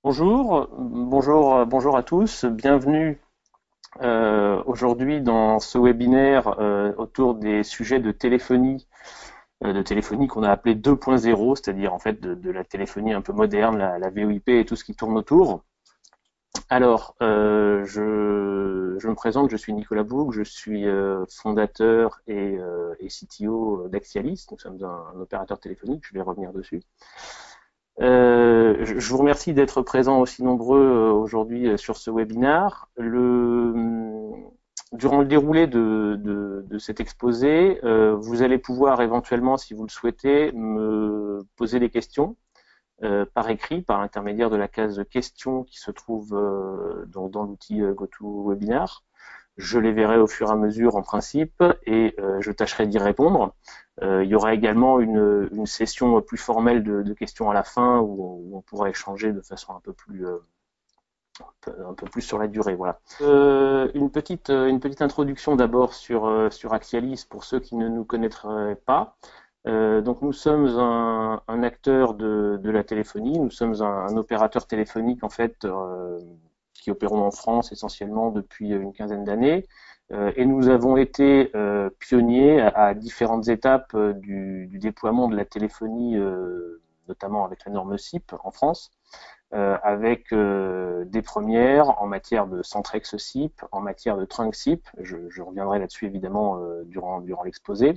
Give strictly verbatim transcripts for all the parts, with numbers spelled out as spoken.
Bonjour, bonjour, bonjour à tous. Bienvenue euh, aujourd'hui dans ce webinaire euh, autour des sujets de téléphonie, euh, de téléphonie qu'on a appelé deux point zéro, c'est-à-dire en fait de, de la téléphonie un peu moderne, la, la V O I P et tout ce qui tourne autour. Alors, euh, je, je me présente, je suis Nicolas Bourg, je suis euh, fondateur et, euh, et C T O d'Axialis. Nous sommes un, un opérateur téléphonique, je vais revenir dessus. Euh, je vous remercie d'être présents aussi nombreux euh, aujourd'hui euh, sur ce webinaire. Le, durant le déroulé de, de, de cet exposé, euh, vous allez pouvoir éventuellement, si vous le souhaitez, me poser des questions euh, par écrit, par l'intermédiaire de la case questions qui se trouve euh, dans, dans l'outil euh, GoToWebinar. Je les verrai au fur et à mesure en principe et euh, je tâcherai d'y répondre. Euh, il y aura également une, une session plus formelle de, de questions à la fin où on, où on pourra échanger de façon un peu plus, euh, un peu plus sur la durée. Voilà. Euh, une, petite, une petite introduction d'abord sur, euh, sur Axialis pour ceux qui ne nous connaîtraient pas. Euh, donc nous sommes un, un acteur de, de la téléphonie, nous sommes un, un opérateur téléphonique en fait euh, qui opérons en France essentiellement depuis une quinzaine d'années. Euh, et nous avons été euh, pionniers à, à différentes étapes euh, du, du déploiement de la téléphonie, euh, notamment avec la norme S I P en France, euh, avec euh, des premières en matière de Centrex S I P, en matière de Trunk S I P. Je, je reviendrai là-dessus évidemment euh, durant, durant l'exposé.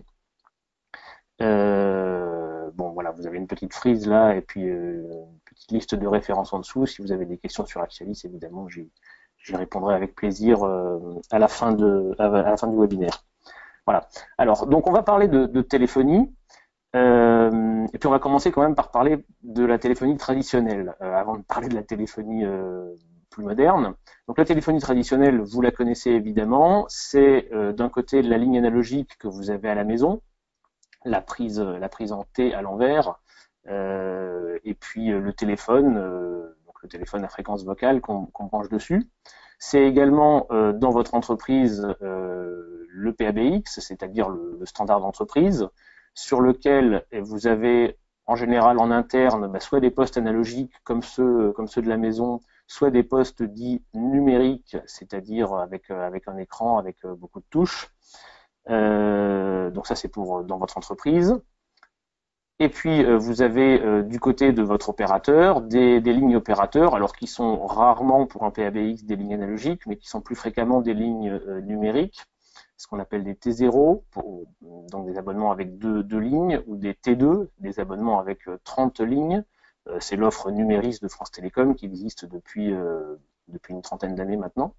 Euh, bon, voilà, vous avez une petite frise là et puis euh, une petite liste de références en dessous. Si vous avez des questions sur Axialis, évidemment, j'y répondrai avec plaisir euh, à la fin de à la fin du webinaire. Voilà. Alors, donc on va parler de, de téléphonie. Euh, et puis on va commencer quand même par parler de la téléphonie traditionnelle, euh, avant de parler de la téléphonie euh, plus moderne. Donc la téléphonie traditionnelle, vous la connaissez évidemment, c'est euh, d'un côté la ligne analogique que vous avez à la maison, la prise, la prise en T à l'envers, euh, et puis euh, le téléphone, euh, donc le téléphone à fréquence vocale qu'on qu'on branche dessus. C'est également euh, dans votre entreprise euh, le P A B X, c'est-à-dire le, le standard d'entreprise, sur lequel vous avez en général en interne bah, soit des postes analogiques comme ceux, comme ceux de la maison, soit des postes dits numériques, c'est-à-dire avec, avec un écran, avec beaucoup de touches. Euh, donc ça c'est pour dans votre entreprise. Et puis euh, vous avez euh, du côté de votre opérateur des, des lignes opérateurs, alors qui sont rarement pour un P A B X des lignes analogiques, mais qui sont plus fréquemment des lignes euh, numériques, ce qu'on appelle des T zéro, pour, donc des abonnements avec deux, deux lignes, ou des T deux, des abonnements avec euh, trente lignes. Euh, c'est l'offre Numéris de France Télécom qui existe depuis, euh, depuis une trentaine d'années maintenant.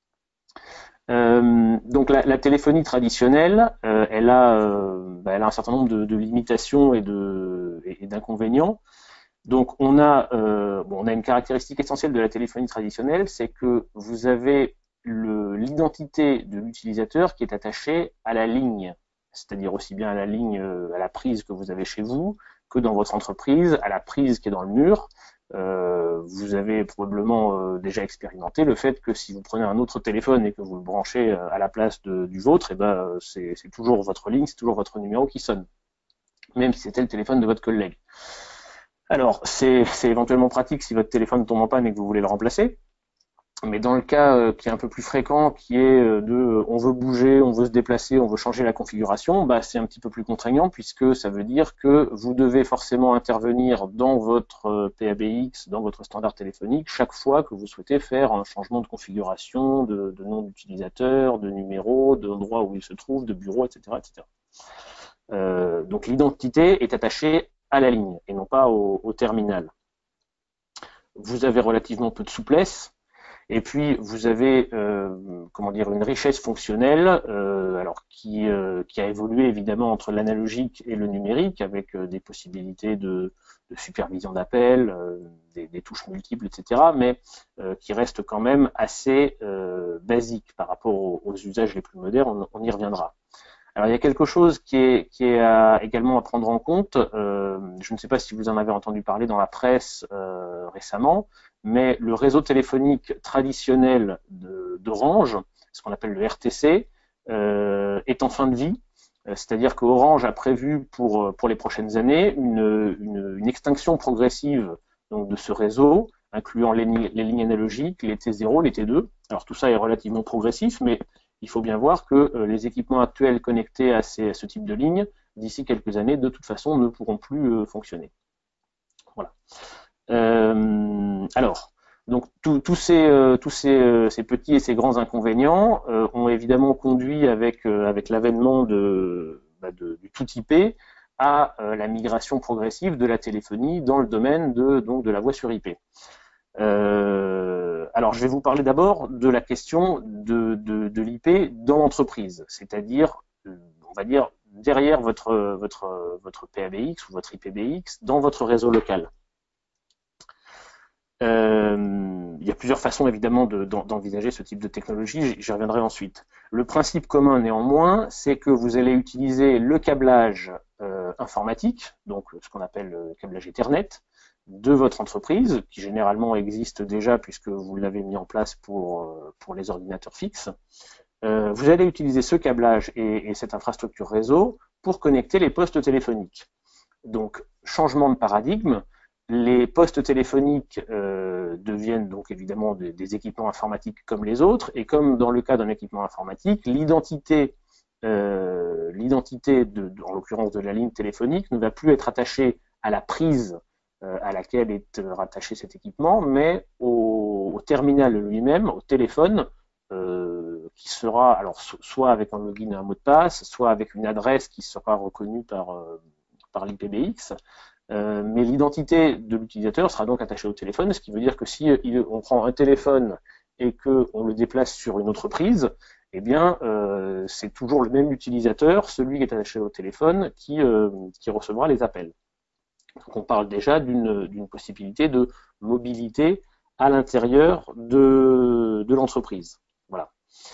Euh, donc la, la téléphonie traditionnelle, euh, elle, a, euh, bah, elle a un certain nombre de, de limitations et de et, et d'inconvénients. Donc on a, euh, bon, on a une caractéristique essentielle de la téléphonie traditionnelle, c'est que vous avez l'identité de l'utilisateur qui est attachée à la ligne, c'est-à-dire aussi bien à la ligne, à la prise que vous avez chez vous, que dans votre entreprise, à la prise qui est dans le mur. Euh, vous avez probablement euh, déjà expérimenté le fait que si vous prenez un autre téléphone et que vous le branchez euh, à la place de, du vôtre, et ben c'est toujours votre ligne, c'est toujours votre numéro qui sonne, même si c'était le téléphone de votre collègue. Alors, c'est éventuellement pratique si votre téléphone tombe en panne et que vous voulez le remplacer. Mais dans le cas euh, qui est un peu plus fréquent, qui est euh, de euh, on veut bouger, on veut se déplacer, on veut changer la configuration, bah, c'est un petit peu plus contraignant puisque ça veut dire que vous devez forcément intervenir dans votre euh, P A B X, dans votre standard téléphonique, chaque fois que vous souhaitez faire un changement de configuration, de, de nom d'utilisateur, de numéro, d'endroit où il se trouve, de bureau, et cetera et cetera. Euh, donc l'identité est attachée à la ligne et non pas au, au terminal. Vous avez relativement peu de souplesse. Et puis vous avez euh, comment dire une richesse fonctionnelle, euh, alors qui, euh, qui a évolué évidemment entre l'analogique et le numérique, avec euh, des possibilités de, de supervision d'appel, euh, des, des touches multiples, et cetera, mais euh, qui reste quand même assez euh, basique par rapport aux, aux usages les plus modernes. On, on y reviendra. Alors il y a quelque chose qui est, qui est à, également à prendre en compte. Euh, je ne sais pas si vous en avez entendu parler dans la presse euh, récemment, mais le réseau téléphonique traditionnel d'Orange, ce qu'on appelle le R T C, euh, est en fin de vie. C'est-à-dire qu'Orange a prévu pour, pour les prochaines années une, une, une extinction progressive donc, de ce réseau, incluant les, les lignes analogiques, les T zéro, les T deux. Alors tout ça est relativement progressif, mais il faut bien voir que euh, les équipements actuels connectés à, ces, à ce type de ligne, d'ici quelques années, de toute façon, ne pourront plus euh, fonctionner. Voilà. Euh, alors, donc tous ces, euh, tous ces, euh, ces petits et ces grands inconvénients euh, ont évidemment conduit avec, euh, avec l'avènement de, bah, de, du tout I P à euh, la migration progressive de la téléphonie dans le domaine de, donc, de la voix sur I P. Euh, alors, je vais vous parler d'abord de la question de, de, de l'I P dans l'entreprise, c'est-à-dire, on va dire, derrière votre, votre, votre P A B X ou votre I P B X dans votre réseau local. Euh, il y a plusieurs façons évidemment d'envisager ce type de technologie, j'y reviendrai ensuite. Le principe commun néanmoins, c'est que vous allez utiliser le câblage euh, informatique, donc ce qu'on appelle le câblage Ethernet, de votre entreprise, qui généralement existe déjà puisque vous l'avez mis en place pour, pour les ordinateurs fixes. Euh, vous allez utiliser ce câblage et, et cette infrastructure réseau pour connecter les postes téléphoniques. Donc, changement de paradigme, les postes téléphoniques euh, deviennent donc évidemment des, des équipements informatiques comme les autres, et comme dans le cas d'un équipement informatique, l'identité, euh, l'identité de, de, en l'occurrence de la ligne téléphonique, ne va plus être attachée à la prise euh, à laquelle est rattaché cet équipement, mais au, au terminal lui-même, au téléphone, euh, qui sera alors so, soit avec un login et un mot de passe, soit avec une adresse qui sera reconnue par, euh, par l'I P B X. Euh, mais l'identité de l'utilisateur sera donc attachée au téléphone, ce qui veut dire que si il, on prend un téléphone et qu'on le déplace sur une autre prise, eh bien, euh, c'est toujours le même utilisateur, celui qui est attaché au téléphone, qui, euh, qui recevra les appels. Donc on parle déjà d'une possibilité de mobilité à l'intérieur de, de l'entreprise. Voilà.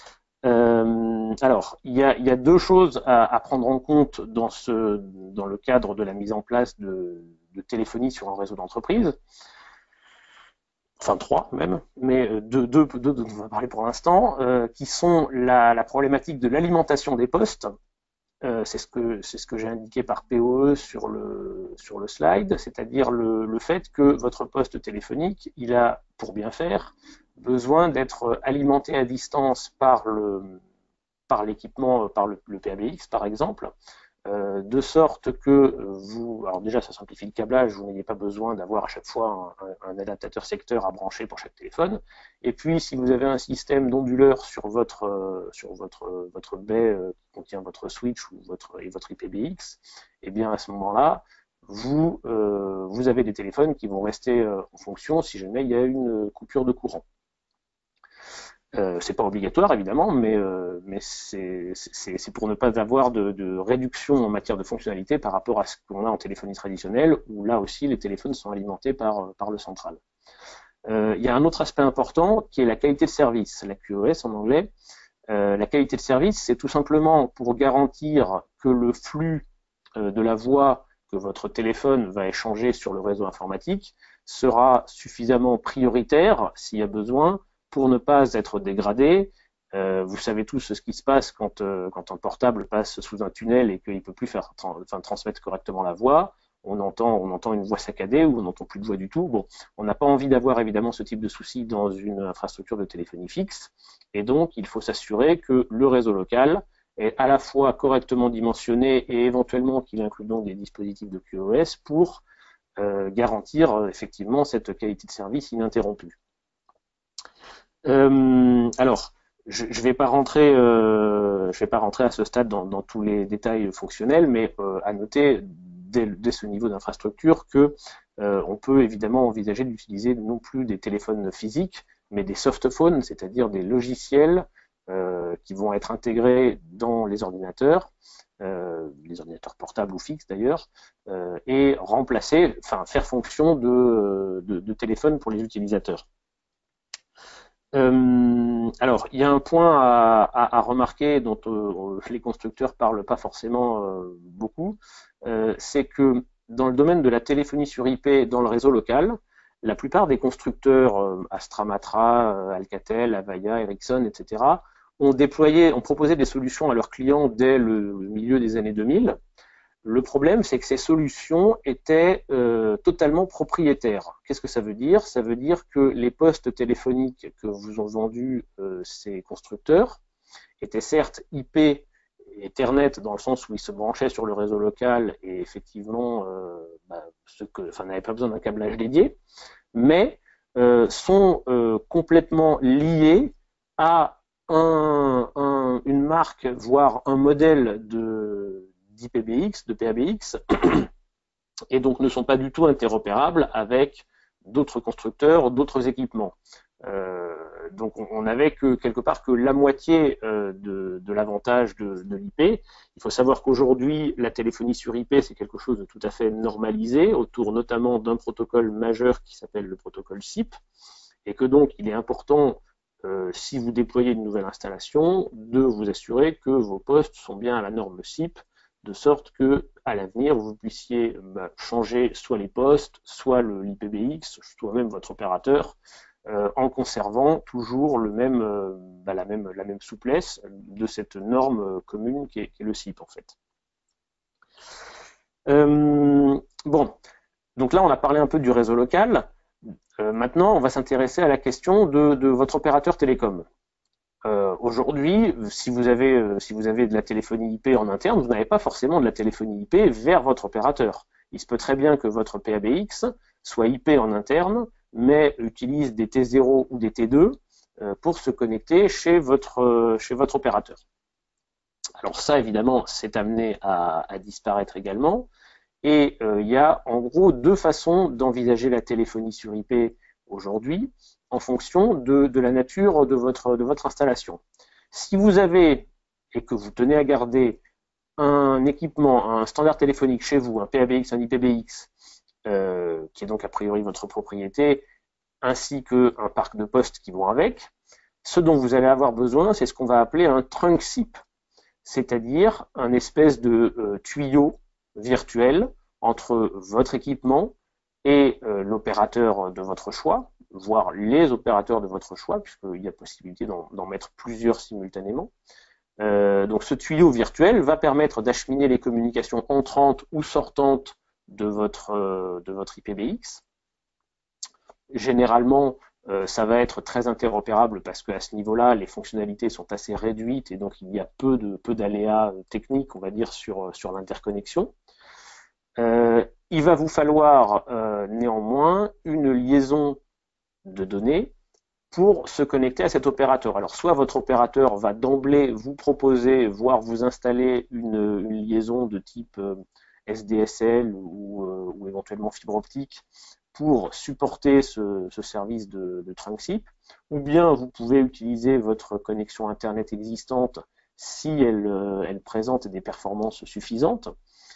Euh, alors, il y, a, il y a deux choses à, à prendre en compte dans, ce, dans le cadre de la mise en place de, de téléphonie sur un réseau d'entreprise. Enfin, trois même, mais deux, deux, deux dont on va parler pour l'instant, euh, qui sont la, la problématique de l'alimentation des postes. Euh, c'est ce que, c'est ce que j'ai indiqué par P O E sur le, sur le slide, c'est-à-dire le, le fait que votre poste téléphonique, il a, pour bien faire, besoin d'être alimenté à distance par le, par l'équipement, par le, le P A B X par exemple, euh, de sorte que vous, alors déjà ça simplifie le câblage, vous n'ayez pas besoin d'avoir à chaque fois un, un adaptateur secteur à brancher pour chaque téléphone, et puis si vous avez un système d'onduleur sur votre, sur votre, votre baie qui contient votre switch ou votre, et votre I P B X, et bien à ce moment-là, vous, euh, vous avez des téléphones qui vont rester euh, en fonction si jamais il y a une coupure de courant. Euh, c'est pas obligatoire évidemment, mais, euh, mais c'est pour ne pas avoir de, de réduction en matière de fonctionnalité par rapport à ce qu'on a en téléphonie traditionnelle, où là aussi les téléphones sont alimentés par, par le central. Euh, il y a un autre aspect important qui est la qualité de service, la Q o S en anglais. Euh, la qualité de service, c'est tout simplement pour garantir que le flux euh, de la voix que votre téléphone va échanger sur le réseau informatique sera suffisamment prioritaire, s'il y a besoin, pour ne pas être dégradé. Euh, vous savez tous ce qui se passe quand, euh, quand un portable passe sous un tunnel et qu'il ne peut plus faire tra enfin, transmettre correctement la voix. On entend, on entend une voix saccadée ou on n'entend plus de voix du tout. Bon, on n'a pas envie d'avoir évidemment ce type de souci dans une infrastructure de téléphonie fixe. Et donc, il faut s'assurer que le réseau local est à la fois correctement dimensionné et éventuellement qu'il inclut donc des dispositifs de Q o S pour euh, garantir euh, effectivement cette qualité de service ininterrompue. Euh, alors, je ne vais pas rentrer, euh, je vais pas rentrer à ce stade dans, dans tous les détails fonctionnels, mais euh, à noter dès, dès ce niveau d'infrastructure que euh, on peut évidemment envisager d'utiliser non plus des téléphones physiques, mais des softphones, c'est-à-dire des logiciels euh, qui vont être intégrés dans les ordinateurs, euh, les ordinateurs portables ou fixes d'ailleurs, euh, et remplacer, enfin faire fonction de, de, de téléphone pour les utilisateurs. Euh, alors, il y a un point à, à, à remarquer dont euh, les constructeurs parlent pas forcément euh, beaucoup, euh, c'est que dans le domaine de la téléphonie sur I P dans le réseau local, la plupart des constructeurs, euh, Astra Matra, euh, Alcatel, Avaya, Ericsson, et cetera, ont déployé, ont proposé des solutions à leurs clients dès le, le milieu des années deux mille, Le problème, c'est que ces solutions étaient euh, totalement propriétaires. Qu'est-ce que ça veut dire? Ça veut dire que les postes téléphoniques que vous ont vendus euh, ces constructeurs étaient certes I P et Ethernet dans le sens où ils se branchaient sur le réseau local et effectivement euh, bah, ce que, enfin, n'avaient pas besoin d'un câblage dédié, mais euh, sont euh, complètement liés à un, un, une marque, voire un modèle de d'I P B X, de P A B X, et donc ne sont pas du tout interopérables avec d'autres constructeurs, d'autres équipements. Euh, donc on n'avait que quelque part que la moitié euh, de, de l'avantage de, de l'I P. Il faut savoir qu'aujourd'hui, la téléphonie sur I P, c'est quelque chose de tout à fait normalisé, autour notamment d'un protocole majeur qui s'appelle le protocole S I P, et que donc il est important, euh, si vous déployez une nouvelle installation, de vous assurer que vos postes sont bien à la norme S I P, de sorte que à l'avenir, vous puissiez bah, changer soit les postes, soit l'I P B X, soit même votre opérateur, euh, en conservant toujours le même, euh, bah, la, même, la même souplesse de cette norme commune qui est, qui est le S I P en fait. Euh, bon, donc là on a parlé un peu du réseau local. Euh, maintenant, on va s'intéresser à la question de, de votre opérateur télécom. Euh, Aujourd'hui, si vous avez euh, si vous avez de la téléphonie I P en interne, vous n'avez pas forcément de la téléphonie I P vers votre opérateur. Il se peut très bien que votre P A B X soit I P en interne, mais utilise des T zéro ou des T deux euh, pour se connecter chez votre euh, chez votre opérateur. Alors ça, évidemment, c'est amené à, à disparaître également. Et euh, il y a en gros deux façons d'envisager la téléphonie sur I P aujourd'hui, en fonction de, de la nature de votre, de votre installation. Si vous avez, et que vous tenez à garder, un équipement, un standard téléphonique chez vous, un P A B X, un I P B X, euh, qui est donc a priori votre propriété, ainsi qu'un parc de postes qui vont avec, ce dont vous allez avoir besoin, c'est ce qu'on va appeler un trunk S I P, c'est-à-dire un espèce de euh, tuyau virtuel entre votre équipement et euh, l'opérateur de votre choix, voire les opérateurs de votre choix, puisqu'il y a possibilité d'en mettre plusieurs simultanément. Euh, donc ce tuyau virtuel va permettre d'acheminer les communications entrantes ou sortantes de votre, euh, de votre I P B X. Généralement, euh, ça va être très interopérable parce qu'à ce niveau-là, les fonctionnalités sont assez réduites et donc il y a peu de peu d'aléas techniques, on va dire, sur, sur l'interconnexion. Euh, il va vous falloir euh, néanmoins une liaison de données pour se connecter à cet opérateur. Alors soit votre opérateur va d'emblée vous proposer, voire vous installer une, une liaison de type euh, S D S L ou, euh, ou éventuellement fibre optique pour supporter ce, ce service de, de trunk S I P, ou bien vous pouvez utiliser votre connexion Internet existante si elle, euh, elle présente des performances suffisantes.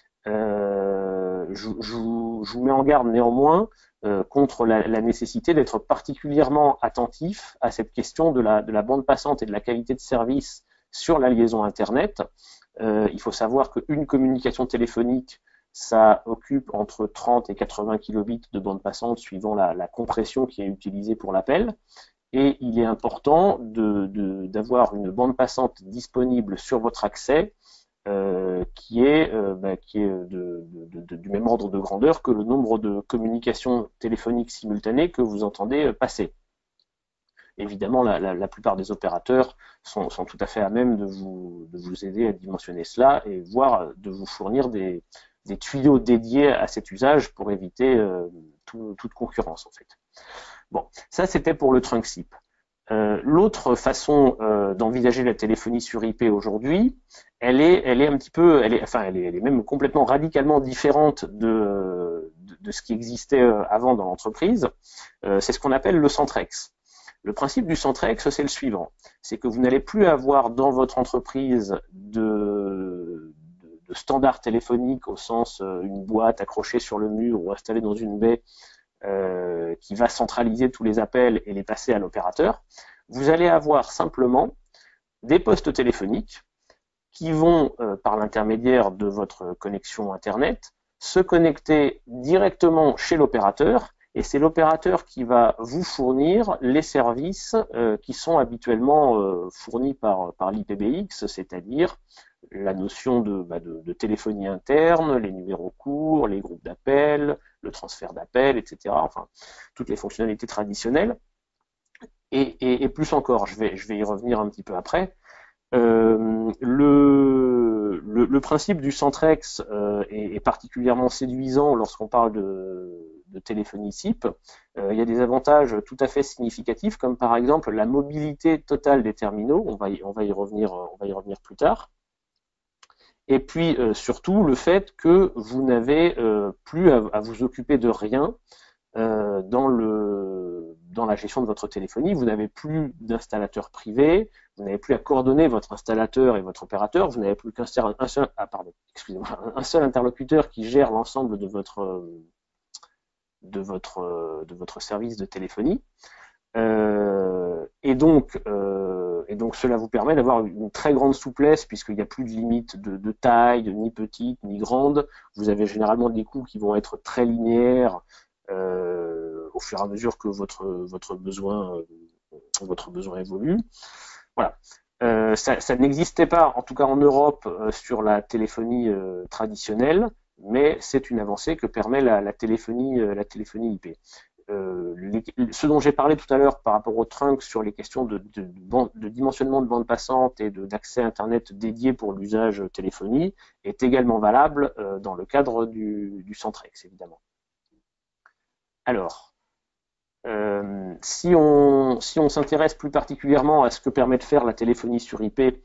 Euh, je, je, je vous mets en garde néanmoins euh, contre la, la nécessité d'être particulièrement attentif à cette question de la, de la bande passante et de la qualité de service sur la liaison Internet. Euh, il faut savoir qu'une communication téléphonique, ça occupe entre trente et quatre-vingts kilobits de bande passante suivant la, la compression qui est utilisée pour l'appel. Et il est important de, de, d'avoir une bande passante disponible sur votre accès Euh, qui est, euh, bah, qui est de, de, de, du même ordre de grandeur que le nombre de communications téléphoniques simultanées que vous entendez passer. Évidemment, la, la, la plupart des opérateurs sont, sont tout à fait à même de vous, de vous aider à dimensionner cela et voire de vous fournir des, des tuyaux dédiés à cet usage pour éviter euh, tout, toute concurrence en fait. Bon, ça c'était pour le trunk S I P. Euh, L'autre façon euh, d'envisager la téléphonie sur I P aujourd'hui, elle est, elle est un petit peu, elle est, enfin, elle est, elle est même complètement radicalement différente de, de, de ce qui existait avant dans l'entreprise. Euh, c'est ce qu'on appelle le Centrex. Le principe du Centrex, c'est le suivant, c'est que vous n'allez plus avoir dans votre entreprise de, de, de standard téléphonique au sens euh, une boîte accrochée sur le mur ou installée dans une baie Euh, qui va centraliser tous les appels et les passer à l'opérateur. Vous allez avoir simplement des postes téléphoniques qui vont, euh, par l'intermédiaire de votre connexion Internet, se connecter directement chez l'opérateur, et c'est l'opérateur qui va vous fournir les services euh, qui sont habituellement euh, fournis par, par l'I P B X, c'est-à-dire la notion de, bah, de, de téléphonie interne, les numéros courts, les groupes d'appels, le transfert d'appels, et cetera. Enfin, toutes les fonctionnalités traditionnelles. Et, et, et plus encore, je vais, je vais y revenir un petit peu après. Euh, le, le, le principe du Centrex euh, est, est particulièrement séduisant lorsqu'on parle de, de téléphonie S I P. Euh, il y a des avantages tout à fait significatifs, comme par exemple la mobilité totale des terminaux. On va y, on va y revenir, on va y revenir plus tard. Et puis euh, surtout le fait que vous n'avez euh, plus à, à vous occuper de rien euh, dans le dans la gestion de votre téléphonie. Vous n'avez plus d'installateur privé, vous n'avez plus à coordonner votre installateur et votre opérateur, vous n'avez plus qu'un seul, un seul, ah pardon, excusez-moi, un seul interlocuteur qui gère l'ensemble de votre de votre de votre service de téléphonie. Euh, et donc euh, et donc cela vous permet d'avoir une très grande souplesse puisqu'il n'y a plus de limite de, de taille, ni petite ni grande. Vous avez généralement des coûts qui vont être très linéaires euh, au fur et à mesure que votre votre besoin euh, votre besoin évolue. Voilà. Euh, ça, ça n'existait pas, en tout cas en Europe, euh, sur la téléphonie euh, traditionnelle, mais c'est une avancée que permet la, la téléphonie euh, la téléphonie I P. Euh, les, ce dont j'ai parlé tout à l'heure par rapport au trunk sur les questions de, de, de, bande, de dimensionnement de bande passante et d'accès Internet dédié pour l'usage téléphonie est également valable euh, dans le cadre du, du Centrex, évidemment. Alors, euh, si on, si on s'intéresse plus particulièrement à ce que permet de faire la téléphonie sur I P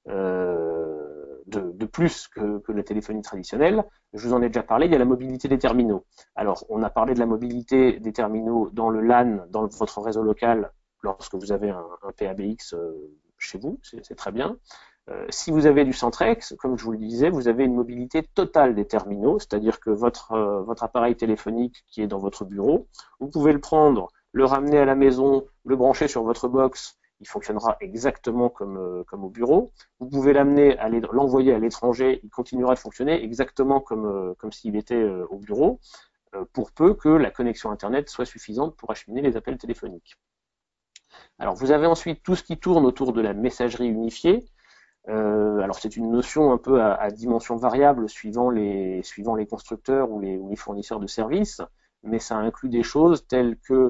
euh, de, de plus que, que la téléphonie traditionnelle, je vous en ai déjà parlé, il y a la mobilité des terminaux. Alors, on a parlé de la mobilité des terminaux dans le LAN, dans le, votre réseau local, lorsque vous avez un, un P A B X euh, chez vous, c'est très bien. Euh, si vous avez du Centrex, comme je vous le disais, vous avez une mobilité totale des terminaux, c'est-à-dire que votre, euh, votre appareil téléphonique qui est dans votre bureau, vous pouvez le prendre, le ramener à la maison, le brancher sur votre box, il fonctionnera exactement comme, euh, comme au bureau. Vous pouvez l'amener, l'envoyer à l'étranger, il continuera de fonctionner exactement comme, euh, comme s'il était euh, au bureau, euh, pour peu que la connexion Internet soit suffisante pour acheminer les appels téléphoniques. Alors vous avez ensuite tout ce qui tourne autour de la messagerie unifiée. Euh, alors c'est une notion un peu à, à dimension variable suivant les, suivant les constructeurs ou les, ou les fournisseurs de services, mais ça inclut des choses telles que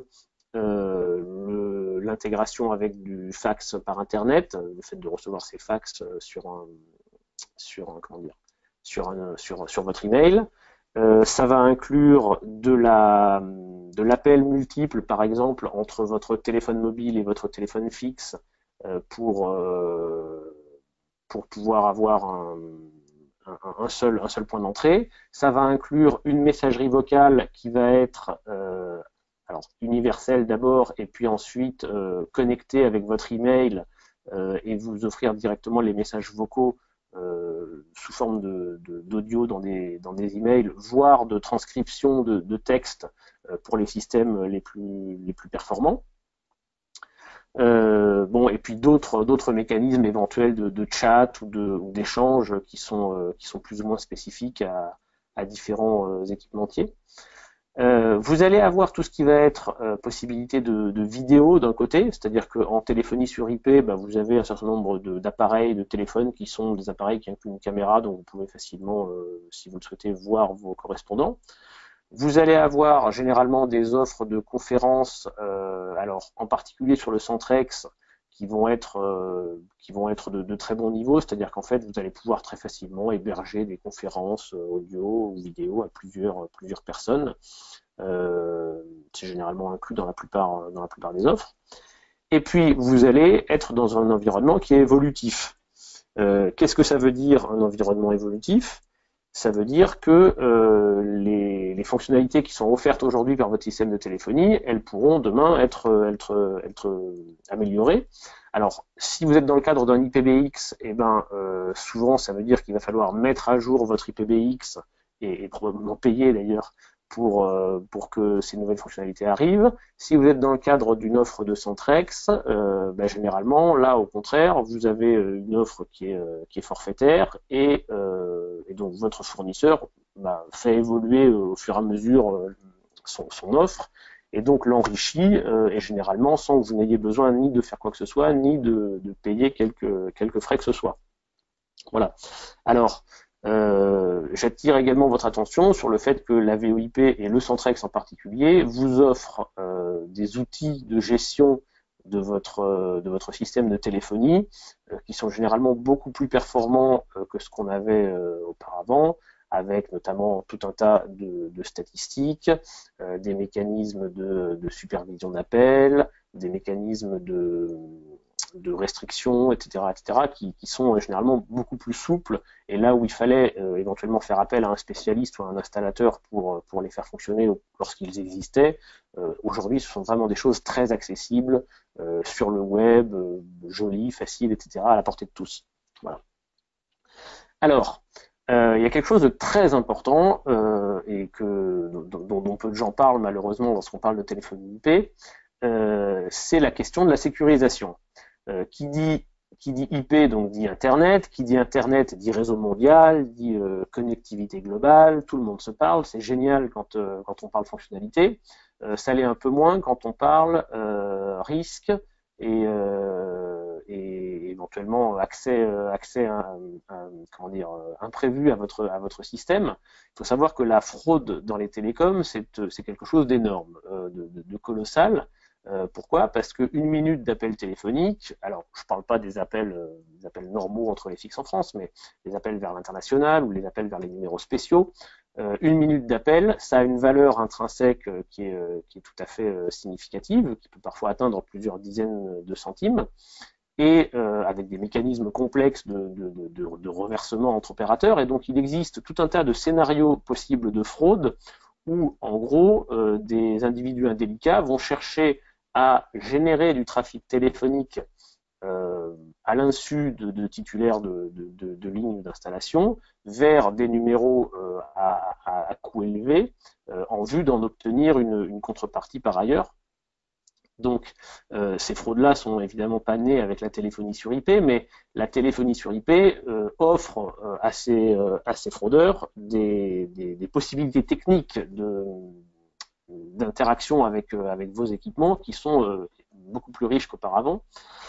euh, l'intégration avec du fax par Internet, le fait de recevoir ces fax sur un, sur un, comment dire, sur, un, sur, sur votre email. Euh, ça va inclure de la de l'appel multiple, par exemple, entre votre téléphone mobile et votre téléphone fixe euh, pour euh, pour pouvoir avoir un, un, un, seul, un seul point d'entrée. Ça va inclure une messagerie vocale qui va être euh, alors, universelle d'abord et puis ensuite euh, connectée avec votre email euh, et vous offrir directement les messages vocaux euh, sous forme d'audio de, de, dans, des, dans des emails, voire de transcription de, de texte euh, pour les systèmes les plus, les plus performants. Euh, bon, et puis d'autres d'autres mécanismes éventuels de, de chat ou de ou d'échange qui sont euh, qui sont plus ou moins spécifiques à, à différents euh, équipementiers. Euh, vous allez avoir tout ce qui va être euh, possibilité de, de vidéo d'un côté, c'est-à-dire qu'en téléphonie sur I P, bah, vous avez un certain nombre d'appareils, de, de téléphones qui sont des appareils qui incluent une caméra, donc vous pouvez facilement, euh, si vous le souhaitez, voir vos correspondants. Vous allez avoir généralement des offres de conférences, euh, alors en particulier sur le Centrex, qui vont être, euh, qui vont être de, de très bon niveau, c'est-à-dire qu'en fait vous allez pouvoir très facilement héberger des conférences audio ou vidéo à plusieurs, plusieurs personnes. Euh, c'est généralement inclus dans la plupart, dans la plupart des offres. Et puis vous allez être dans un environnement qui est évolutif. Euh, Qu'est-ce que ça veut dire un environnement évolutif ? Ça veut dire que euh, les, les fonctionnalités qui sont offertes aujourd'hui par votre système de téléphonie, elles pourront demain être, être, être améliorées. Alors, si vous êtes dans le cadre d'un I P B X, eh ben, euh, souvent ça veut dire qu'il va falloir mettre à jour votre I P B X et, et probablement payer d'ailleurs pour, euh, pour que ces nouvelles fonctionnalités arrivent. Si vous êtes dans le cadre d'une offre de Centrex, euh, ben, généralement, là au contraire, vous avez une offre qui est, euh, qui est forfaitaire et, euh, et donc votre fournisseur ben, fait évoluer au fur et à mesure euh, son, son offre et donc l'enrichit euh, et généralement sans que vous n'ayez besoin ni de faire quoi que ce soit, ni de, de payer quelques, quelques frais que ce soit. Voilà. Alors, euh, j'attire également votre attention sur le fait que la V O I P et le Centrex en particulier vous offrent euh, des outils de gestion de votre, euh, de votre système de téléphonie euh, qui sont généralement beaucoup plus performants euh, que ce qu'on avait euh, auparavant, avec notamment tout un tas de, de statistiques, euh, des mécanismes de, de supervision d'appel, des mécanismes de, de restrictions, et cetera, et cetera, qui, qui sont généralement beaucoup plus souples. Et là où il fallait euh, éventuellement faire appel à un spécialiste ou à un installateur pour, pour les faire fonctionner lorsqu'ils existaient, euh, aujourd'hui ce sont vraiment des choses très accessibles euh, sur le web, euh, jolies, faciles, et cetera, à la portée de tous. Voilà. Alors, euh, il y a quelque chose de très important euh, et que, dont, dont peu de gens parlent malheureusement lorsqu'on parle de téléphonie I P, euh, c'est la question de la sécurisation. Euh, qui dit qui dit I P donc dit Internet, qui dit Internet dit réseau mondial, dit euh, connectivité globale, tout le monde se parle, c'est génial quand, euh, quand on parle fonctionnalité, euh, ça l'est un peu moins quand on parle euh, risque et, euh, et éventuellement accès, euh, accès à, à, comment dire, imprévu à votre, à votre système. Il faut savoir que la fraude dans les télécoms, c'est quelque chose d'énorme, euh, de, de, de colossal. Euh, pourquoi? Parce qu'une minute d'appel téléphonique, alors je ne parle pas des appels, euh, des appels normaux entre les fixes en France, mais les appels vers l'international ou les appels vers les numéros spéciaux, euh, une minute d'appel, ça a une valeur intrinsèque euh, qui, est, euh, qui est tout à fait euh, significative, qui peut parfois atteindre plusieurs dizaines de centimes, et euh, avec des mécanismes complexes de, de, de, de reversement entre opérateurs. Et donc il existe tout un tas de scénarios possibles de fraude où, en gros, euh, des individus indélicats vont chercher à générer du trafic téléphonique euh, à l'insu de, de titulaires de, de, de, de lignes d'installation vers des numéros euh, à, à, à coût élevé euh, en vue d'en obtenir une, une contrepartie par ailleurs. Donc, euh, ces fraudes-là sont évidemment pas nées avec la téléphonie sur I P, mais la téléphonie sur I P euh, offre euh, à, ces, euh, à ces fraudeurs des, des, des possibilités techniques de, d'interaction avec, euh, avec vos équipements qui sont euh, beaucoup plus riches qu'auparavant.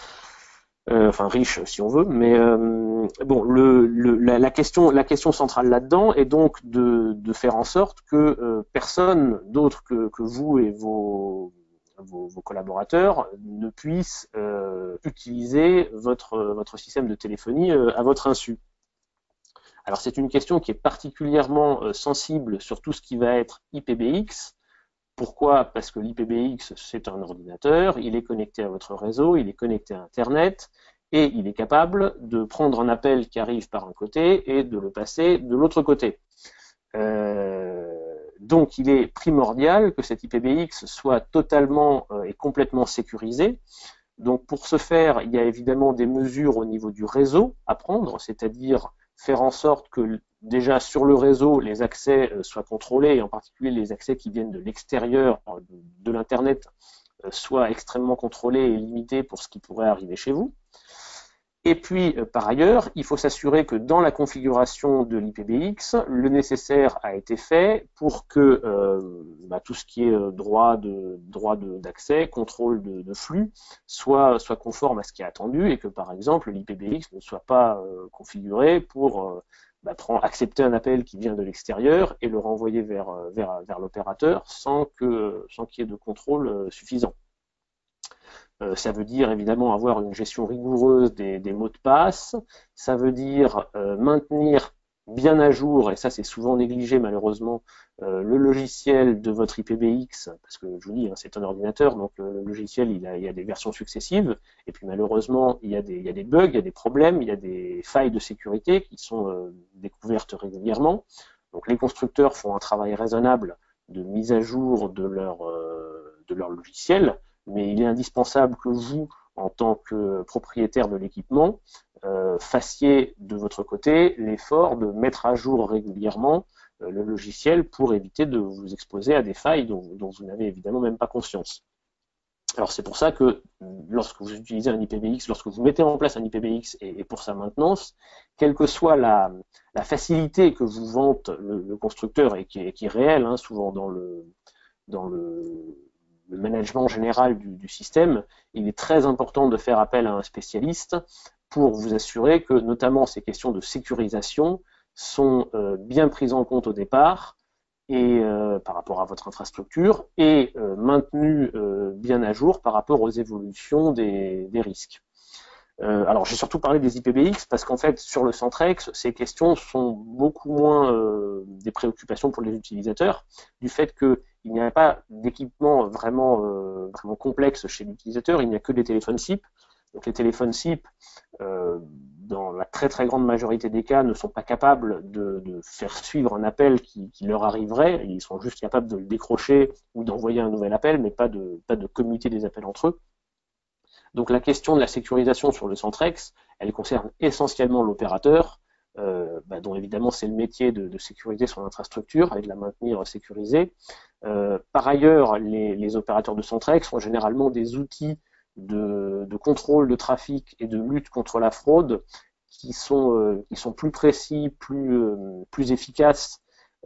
Euh, enfin riches si on veut, mais euh, bon, le, le, la, la, question, la question centrale là-dedans est donc de, de faire en sorte que euh, personne d'autre que, que vous et vos, vos, vos collaborateurs ne puissent euh, utiliser votre, votre système de téléphonie euh, à votre insu. Alors c'est une question qui est particulièrement euh, sensible sur tout ce qui va être I P B X. Pourquoi? Parce que l'I P B X, c'est un ordinateur, il est connecté à votre réseau, il est connecté à Internet, et il est capable de prendre un appel qui arrive par un côté et de le passer de l'autre côté. Euh, donc il est primordial que cet I P B X soit totalement euh, et complètement sécurisé. Donc pour ce faire, il y a évidemment des mesures au niveau du réseau à prendre, c'est-à-dire faire en sorte que déjà sur le réseau, les accès soient contrôlés, et en particulier les accès qui viennent de l'extérieur de l'Internet soient extrêmement contrôlés et limités pour ce qui pourrait arriver chez vous. Et puis, par ailleurs, il faut s'assurer que dans la configuration de l'I P B X, le nécessaire a été fait pour que euh, bah, tout ce qui est droit de droit d'accès, contrôle de, de flux, soit, soit conforme à ce qui est attendu et que, par exemple, l'I P B X ne soit pas euh, configuré pour euh, bah, prendre, accepter un appel qui vient de l'extérieur et le renvoyer vers, vers, vers l'opérateur sans que, sans qu'il y ait de contrôle suffisant. Euh, ça veut dire évidemment avoir une gestion rigoureuse des, des mots de passe, ça veut dire euh, maintenir bien à jour, et ça c'est souvent négligé malheureusement, euh, le logiciel de votre I P B X, parce que je vous dis, hein, c'est un ordinateur, donc euh, le logiciel il, a, il y a des versions successives, et puis malheureusement il y, a des, il y a des bugs, il y a des problèmes, il y a des failles de sécurité qui sont euh, découvertes régulièrement. Donc les constructeurs font un travail raisonnable de mise à jour de leur, euh, de leur logiciel, mais il est indispensable que vous, en tant que propriétaire de l'équipement, euh, fassiez de votre côté l'effort de mettre à jour régulièrement euh, le logiciel pour éviter de vous exposer à des failles dont, dont vous n'avez évidemment même pas conscience. Alors c'est pour ça que lorsque vous utilisez un I P B X, lorsque vous mettez en place un I P B X et, et pour sa maintenance, quelle que soit la, la facilité que vous vante le, le constructeur et qui est, qui est réelle, hein, souvent dans le, dans le le management général du, du système, il est très important de faire appel à un spécialiste pour vous assurer que notamment ces questions de sécurisation sont euh, bien prises en compte au départ et euh, par rapport à votre infrastructure et euh, maintenues euh, bien à jour par rapport aux évolutions des, des risques. Euh, alors j'ai surtout parlé des I P B X parce qu'en fait sur le Centrex, ces questions sont beaucoup moins euh, des préoccupations pour les utilisateurs, du fait qu'il n'y a pas d'équipement vraiment, euh, vraiment complexe chez l'utilisateur, il n'y a que des téléphones S I P. Donc les téléphones S I P, euh, dans la très très grande majorité des cas, ne sont pas capables de, de faire suivre un appel qui, qui leur arriverait, ils sont juste capables de le décrocher ou d'envoyer un nouvel appel, mais pas de, pas de commuter des appels entre eux. Donc la question de la sécurisation sur le Centrex, elle concerne essentiellement l'opérateur, euh, bah, dont évidemment c'est le métier de, de sécuriser son infrastructure et de la maintenir sécurisée. Euh, par ailleurs, les, les opérateurs de Centrex ont généralement des outils de, de contrôle de trafic et de lutte contre la fraude qui sont, euh, qui sont plus précis, plus, euh, plus efficaces,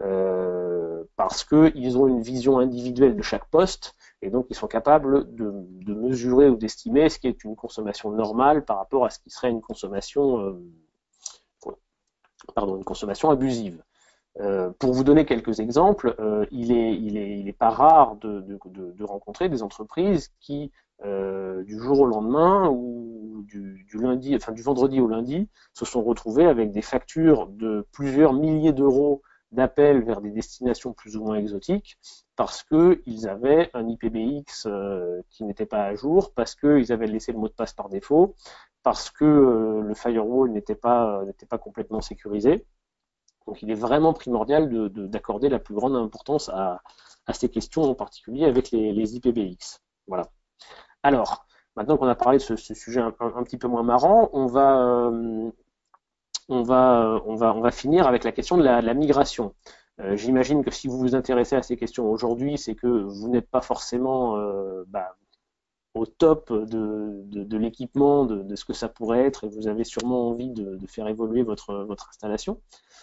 euh, parce qu'ils ont une vision individuelle de chaque poste, et donc ils sont capables de, de mesurer ou d'estimer ce qui est une consommation normale par rapport à ce qui serait une consommation, euh, pardon, une consommation abusive. Euh, pour vous donner quelques exemples, euh, il est, il est, il est pas rare de, de, de, de rencontrer des entreprises qui, euh, du jour au lendemain ou du, du lundi, enfin du vendredi au lundi, se sont retrouvées avec des factures de plusieurs milliers d'euros d'appels vers des destinations plus ou moins exotiques parce qu'ils avaient un I P B X euh, qui n'était pas à jour, parce qu'ils avaient laissé le mot de passe par défaut, parce que euh, le firewall n'était pas, n'était pas complètement sécurisé. Donc il est vraiment primordial de, de, d'accorder la plus grande importance à, à ces questions, en particulier avec les, les I P B X. Voilà. Alors, maintenant qu'on a parlé de ce, ce sujet un, un, un petit peu moins marrant, on va, euh, on, va, on, va, on va finir avec la question de la, de la migration. Euh, j'imagine que si vous vous intéressez à ces questions aujourd'hui, c'est que vous n'êtes pas forcément euh, bah, au top de, de, de l'équipement, de, de ce que ça pourrait être, et vous avez sûrement envie de, de faire évoluer votre, votre installation.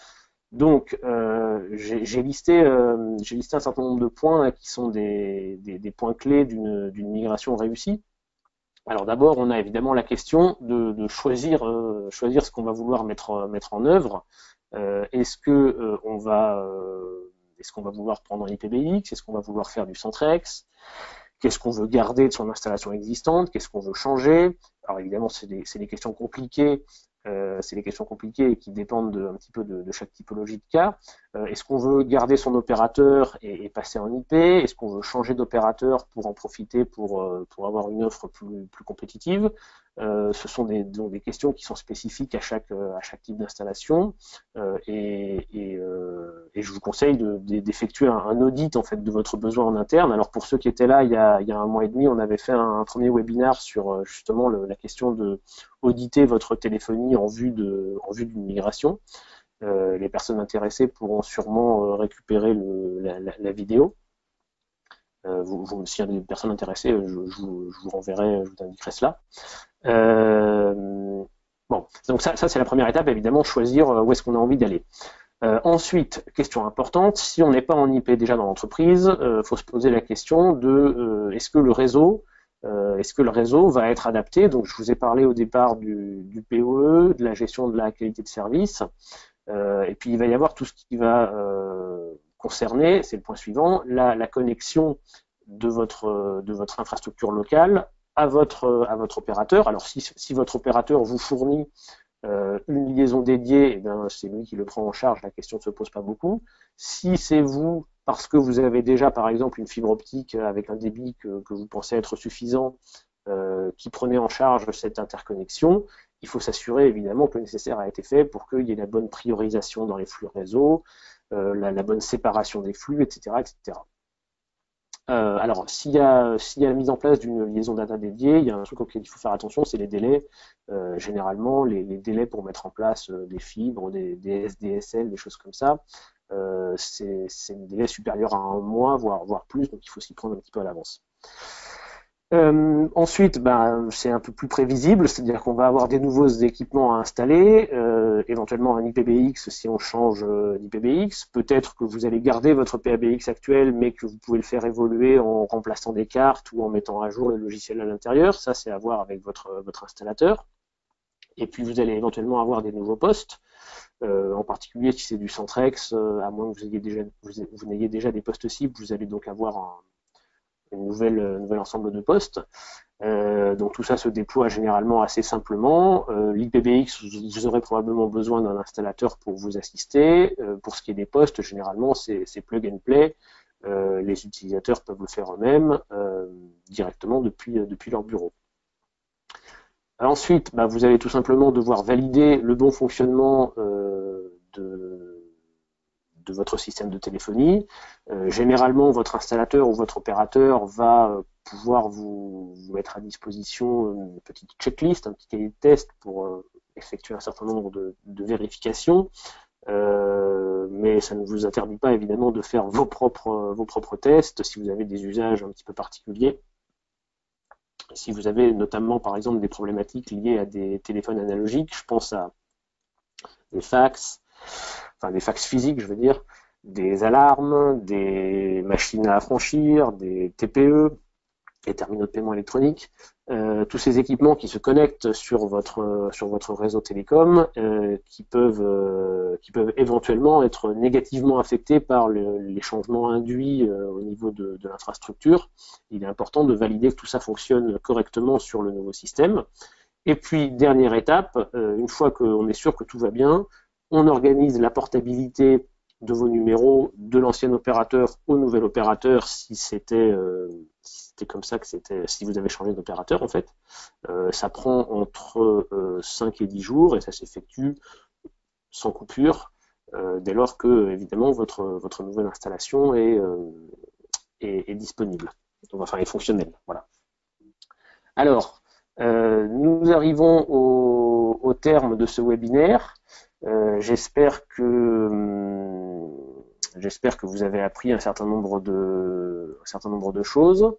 Donc, euh, j'ai listé, euh, j'ai listé un certain nombre de points là, qui sont des, des, des points clés d'une migration réussie. Alors d'abord, on a évidemment la question de, de choisir, euh, choisir ce qu'on va vouloir mettre, mettre en œuvre. Euh, est-ce que euh, on va, euh, est-ce qu'on va vouloir prendre un I P B X? Est-ce qu'on va vouloir faire du Centrex? Qu'est-ce qu'on veut garder de son installation existante? Qu'est-ce qu'on veut changer? Alors évidemment, c'est des, des questions compliquées. Euh, c'est des questions compliquées qui dépendent de, un petit peu de, de chaque typologie de cas. Euh, Est-ce qu'on veut garder son opérateur et, et passer en I P? Est-ce qu'on veut changer d'opérateur pour en profiter pour, euh, pour avoir une offre plus, plus compétitive? Euh, ce sont des, donc des questions qui sont spécifiques à chaque, à chaque type d'installation euh, et, et, euh, et je vous conseille d'effectuer de, de, un, un audit en fait de votre besoin en interne. Alors pour ceux qui étaient là il y a, il y a un mois et demi, on avait fait un, un premier webinaire sur justement le, la question de auditer votre téléphonie en vue de, en vue d'une migration. Euh, les personnes intéressées pourront sûrement euh, récupérer le, la, la, la vidéo. Euh, vous, vous, s'il y a des personnes intéressées, je, je, vous, je vous renverrai, je vous indiquerai cela. Euh, bon, donc ça, ça c'est la première étape, évidemment, choisir où est-ce qu'on a envie d'aller. Euh, ensuite, question importante, si on n'est pas en I P déjà dans l'entreprise, il euh, faut se poser la question de euh, est-ce que le réseau euh, est-ce que le réseau va être adapté? Donc je vous ai parlé au départ du, du P O E, de la gestion de la qualité de service, euh, et puis il va y avoir tout ce qui va euh, concerner, c'est le point suivant, la, la connexion de votre, de votre infrastructure locale à votre, à votre opérateur. Alors si, si votre opérateur vous fournit Euh, une liaison dédiée, eh bien, c'est lui qui le prend en charge, la question ne se pose pas beaucoup. Si c'est vous, parce que vous avez déjà par exemple une fibre optique avec un débit que, que vous pensez être suffisant, euh, qui prenez en charge cette interconnexion, il faut s'assurer évidemment que le nécessaire a été fait pour qu'il y ait la bonne priorisation dans les flux réseau, euh, la, la bonne séparation des flux, et cetera, et cetera. Euh, alors, s'il y, s'il y a la mise en place d'une liaison data dédiée, il y a un truc auquel il faut faire attention, c'est les délais. Euh, généralement, les, les délais pour mettre en place euh, des fibres, des, des S D S L, des choses comme ça, euh, c'est des délais supérieurs à un mois, voire, voire plus, donc il faut s'y prendre un petit peu à l'avance. Euh, ensuite, ben, c'est un peu plus prévisible, c'est-à-dire qu'on va avoir des nouveaux équipements à installer, euh, éventuellement un I P B X si on change euh, d'I P B X. Peut-être que vous allez garder votre P A B X actuel, mais que vous pouvez le faire évoluer en remplaçant des cartes ou en mettant à jour le logiciel à l'intérieur. Ça, c'est à voir avec votre, votre installateur. Et puis vous allez éventuellement avoir des nouveaux postes, euh, en particulier si c'est du Centrex, euh, à moins que vous ayez déjà, vous, vous n'ayez déjà des postes cibles, vous allez donc avoir un, une nouvelle, un nouvel ensemble de postes. Euh, donc tout ça se déploie généralement assez simplement. Euh, l'I P V X, vous, vous aurez probablement besoin d'un installateur pour vous assister. Euh, pour ce qui est des postes, généralement c'est plug and play. Euh, les utilisateurs peuvent le faire eux-mêmes euh, directement depuis, depuis leur bureau. Ensuite, bah, vous allez tout simplement devoir valider le bon fonctionnement euh, de, de votre système de téléphonie. Euh, généralement, votre installateur ou votre opérateur va euh, pouvoir vous, vous mettre à disposition une petite checklist, un petit cahier de test pour euh, effectuer un certain nombre de, de vérifications. Euh, mais ça ne vous interdit pas évidemment de faire vos propres, vos propres tests si vous avez des usages un petit peu particuliers. Si vous avez notamment, par exemple, des problématiques liées à des téléphones analogiques, je pense à des fax, enfin des fax physiques, je veux dire, des alarmes, des machines à affranchir, des T P E, les terminaux de paiement électronique, euh, tous ces équipements qui se connectent sur votre sur votre réseau télécom, euh, qui peuvent euh, qui peuvent éventuellement être négativement affectés par le, les changements induits euh, au niveau de, de l'infrastructure. Il est important de valider que tout ça fonctionne correctement sur le nouveau système. Et puis dernière étape, euh, une fois qu'on est sûr que tout va bien, on organise la portabilité de vos numéros de l'ancien opérateur au nouvel opérateur si c'était euh, si c'était comme ça que c'était, si vous avez changé d'opérateur en fait. Euh, ça prend entre euh, cinq et dix jours et ça s'effectue sans coupure euh, dès lors que évidemment votre, votre nouvelle installation est, euh, est, est disponible, donc, enfin est fonctionnelle. Voilà. Alors, euh, nous arrivons au, au terme de ce webinaire. Euh, j'espère que j'espère que vous avez appris un certain nombre de un certain nombre de choses.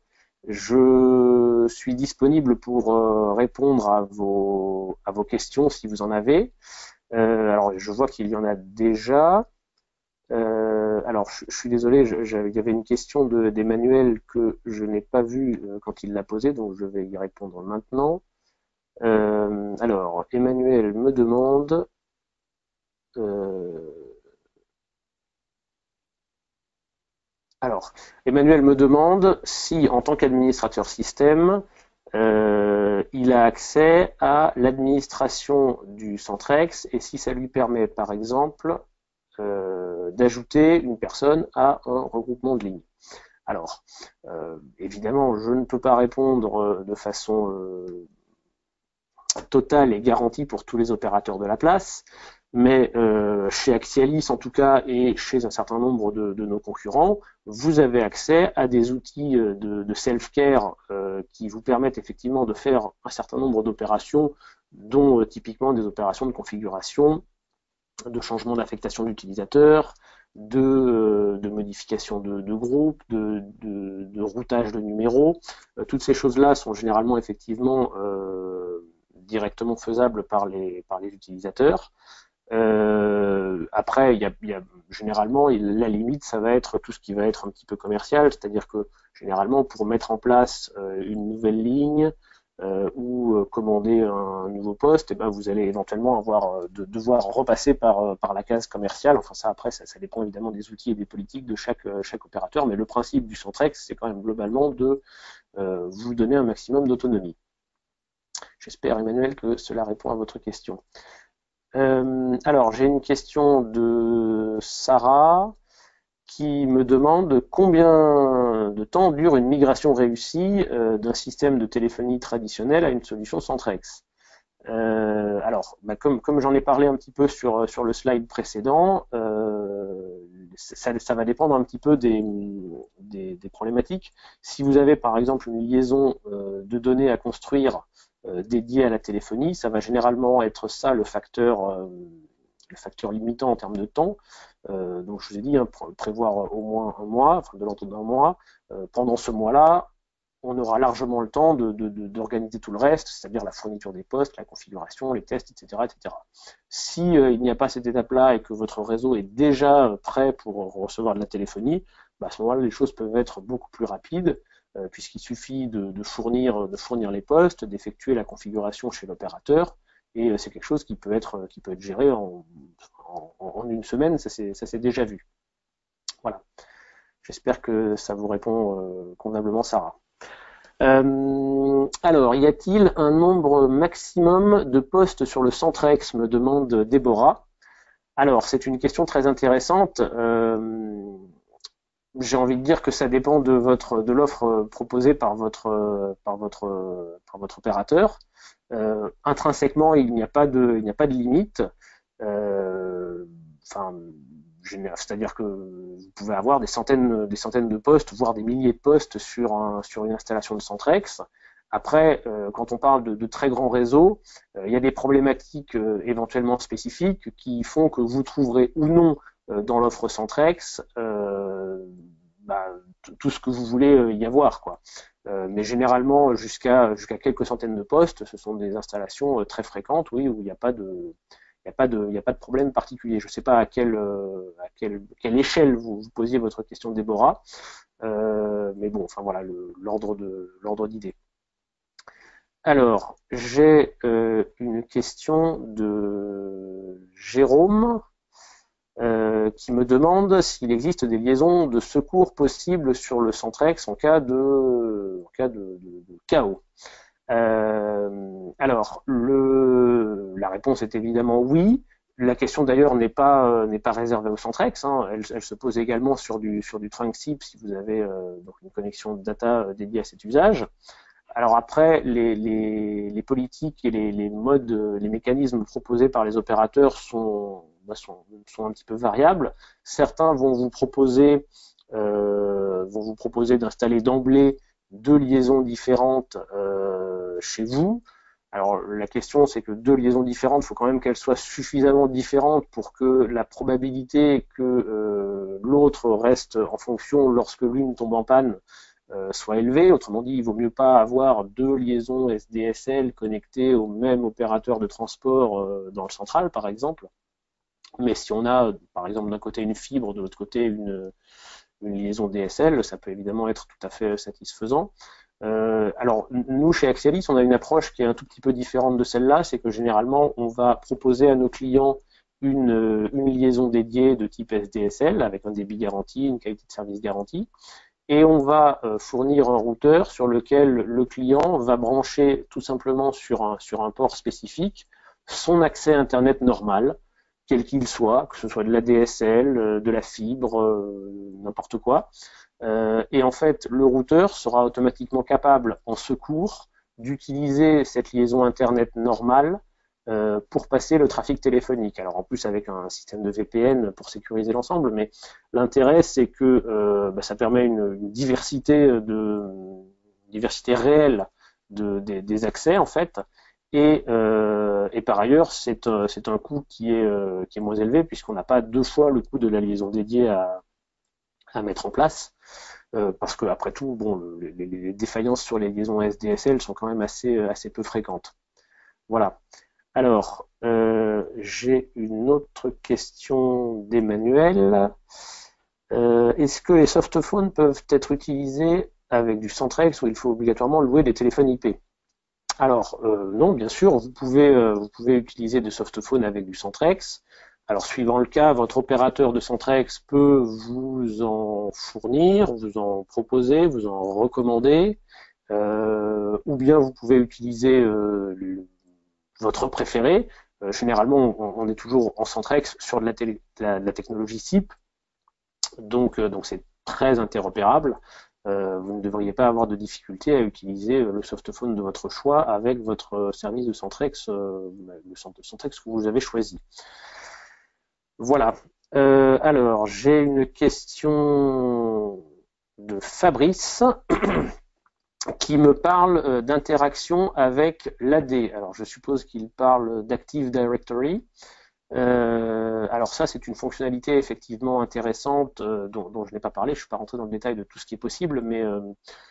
Je suis disponible pour euh, répondre à vos à vos questions si vous en avez. Euh, alors je vois qu'il y en a déjà. Euh, alors je, je suis désolé, je, je, il y avait une question d'Emmanuel que je n'ai pas vue euh, quand il l'a posée, donc je vais y répondre maintenant. Euh, alors Emmanuel me demande euh, Alors, Emmanuel me demande si, en tant qu'administrateur système, euh, il a accès à l'administration du Centrex et si ça lui permet, par exemple, euh, d'ajouter une personne à un regroupement de lignes. Alors, euh, évidemment, je ne peux pas répondre de façon euh, totale et garantie pour tous les opérateurs de la place, mais euh, chez Axialis en tout cas et chez un certain nombre de, de nos concurrents, vous avez accès à des outils de, de self-care euh, qui vous permettent effectivement de faire un certain nombre d'opérations, dont euh, typiquement des opérations de configuration, de changement d'affectation d'utilisateurs, de, euh, de modification de, de groupe, de, de, de routage de numéros. Euh, toutes ces choses-là sont généralement effectivement euh, directement faisables par les, par les utilisateurs. Euh, après, il y a, il y a généralement il, la limite, ça va être tout ce qui va être un petit peu commercial, c'est-à-dire que généralement pour mettre en place euh, une nouvelle ligne euh, ou euh, commander un nouveau poste, et ben vous allez éventuellement avoir euh, de devoir repasser par euh, par la case commerciale. Enfin ça après ça, ça dépend évidemment des outils et des politiques de chaque euh, chaque opérateur, mais le principe du Centrex c'est quand même globalement de euh, vous donner un maximum d'autonomie. J'espère Emmanuel que cela répond à votre question. Euh, alors, j'ai une question de Sarah qui me demande combien de temps dure une migration réussie euh, d'un système de téléphonie traditionnel à une solution Centrex. Euh, alors, bah, comme, comme j'en ai parlé un petit peu sur, sur le slide précédent, euh, ça, ça va dépendre un petit peu des, des, des problématiques. Si vous avez par exemple une liaison euh, de données à construire euh, dédiée à la téléphonie, ça va généralement être ça le facteur, euh, le facteur limitant en termes de temps. Euh, donc je vous ai dit, hein, prévoir au moins un mois, enfin de l'ordre d'un mois. Euh, pendant ce mois-là, on aura largement le temps d'organiser tout le reste, c'est-à-dire la fourniture des postes, la configuration, les tests, et cetera, et cetera. Si euh, il n'y a pas cette étape-là et que votre réseau est déjà prêt pour recevoir de la téléphonie, bah, à ce moment-là, les choses peuvent être beaucoup plus rapides, euh, puisqu'il suffit de, de, fournir, de fournir les postes, d'effectuer la configuration chez l'opérateur, et c'est quelque chose qui peut être, qui peut être géré en, en, en une semaine, ça s'est déjà vu. Voilà. J'espère que ça vous répond euh, convenablement, Sarah. Euh, alors, y a-t-il un nombre maximum de postes sur le Centrex, me demande Déborah. Alors, c'est une question très intéressante. Euh, j'ai envie de dire que ça dépend de votre de l'offre proposée par votre par votre par votre opérateur. Euh, intrinsèquement, il n'y a pas de il n'y a pas de limite. Euh, enfin, c'est-à-dire que vous pouvez avoir des centaines des centaines de postes, voire des milliers de postes sur un sur une installation de Centrex. Après, euh, quand on parle de, de très grands réseaux, euh, il y a des problématiques euh, éventuellement spécifiques qui font que vous trouverez ou non euh, dans l'offre Centrex euh, bah, tout ce que vous voulez euh, y avoir, quoi. Euh, mais généralement, jusqu'à jusqu'à quelques centaines de postes, ce sont des installations euh, très fréquentes, oui, où il n'y a pas de il n'y a pas de il n'y a pas de problème particulier. Je ne sais pas à quelle euh, à quelle, quelle échelle vous, vous posiez votre question, Déborah, euh, mais bon, enfin voilà l'ordre de l'ordre d'idée. Alors, j'ai euh, une question de Jérôme euh, qui me demande s'il existe des liaisons de secours possibles sur le Centrex en cas de, en cas de, de, de chaos. Euh, alors, le, la réponse est évidemment oui. La question d'ailleurs n'est pas euh, n'est pas réservée au Centrex, hein. elle, elle se pose également sur du sur du trunk S I P si vous avez euh, donc une connexion de data euh, dédiée à cet usage. Alors après, les, les, les politiques et les, les modes, les mécanismes proposés par les opérateurs sont, bah sont, sont un petit peu variables. Certains vont vous proposer, euh, vont vous proposer d'installer d'emblée deux liaisons différentes euh, chez vous. Alors la question, c'est que deux liaisons différentes, il faut quand même qu'elles soient suffisamment différentes pour que la probabilité que euh, l'autre reste en fonction lorsque l'une tombe en panne soit élevé. Autrement dit, il vaut mieux pas avoir deux liaisons S D S L connectées au même opérateur de transport euh, dans le central, par exemple. Mais si on a, par exemple, d'un côté une fibre, de l'autre côté une, une liaison D S L, ça peut évidemment être tout à fait satisfaisant. Euh, alors, nous, chez Axialis, on a une approche qui est un tout petit peu différente de celle-là, c'est que généralement, on va proposer à nos clients une, une liaison dédiée de type S D S L, avec un débit garanti, une qualité de service garantie, et on va euh, fournir un routeur sur lequel le client va brancher tout simplement sur un, sur un port spécifique son accès Internet normal, quel qu'il soit, que ce soit de l'A D S L, de la fibre, euh, n'importe quoi. Euh, et en fait, le routeur sera automatiquement capable, en secours, d'utiliser cette liaison Internet normale euh, pour passer le trafic téléphonique. Alors en plus avec un système de V P N pour sécuriser l'ensemble, mais l'intérêt c'est que euh, bah, ça permet une, une diversité de une diversité réelle de, des, des accès en fait. Et, euh, et par ailleurs, c'est euh, c'est un coût qui est euh, qui est moins élevé puisqu'on n'a pas deux fois le coût de la liaison dédiée à, à mettre en place. Euh, parce que après tout, bon, le, les, les défaillances sur les liaisons S D S L sont quand même assez assez peu fréquentes. Voilà. Alors, euh, j'ai une autre question d'Emmanuel. Euh, Est-ce que les softphones peuvent être utilisés avec du Centrex ou il faut obligatoirement louer des téléphones I P? Alors, euh, non, bien sûr, vous pouvez, euh, vous pouvez utiliser des softphones avec du Centrex. Alors, suivant le cas, votre opérateur de Centrex peut vous en fournir, vous en proposer, vous en recommander, euh, ou bien vous pouvez utiliser euh, le votre préféré. Euh, généralement, on, on est toujours en Centrex sur de la, télé, de la, de la technologie S I P, donc euh, donc c'est très interopérable. Euh, vous ne devriez pas avoir de difficulté à utiliser le softphone de votre choix avec votre service de Centrex, euh, le Centrex que vous avez choisi. Voilà. Euh, alors, j'ai une question de Fabrice qui me parle d'interaction avec l'A D. Alors, je suppose qu'il parle d'Active Directory. Euh, alors ça, c'est une fonctionnalité effectivement intéressante euh, dont, dont je n'ai pas parlé. Je ne suis pas rentré dans le détail de tout ce qui est possible, mais euh,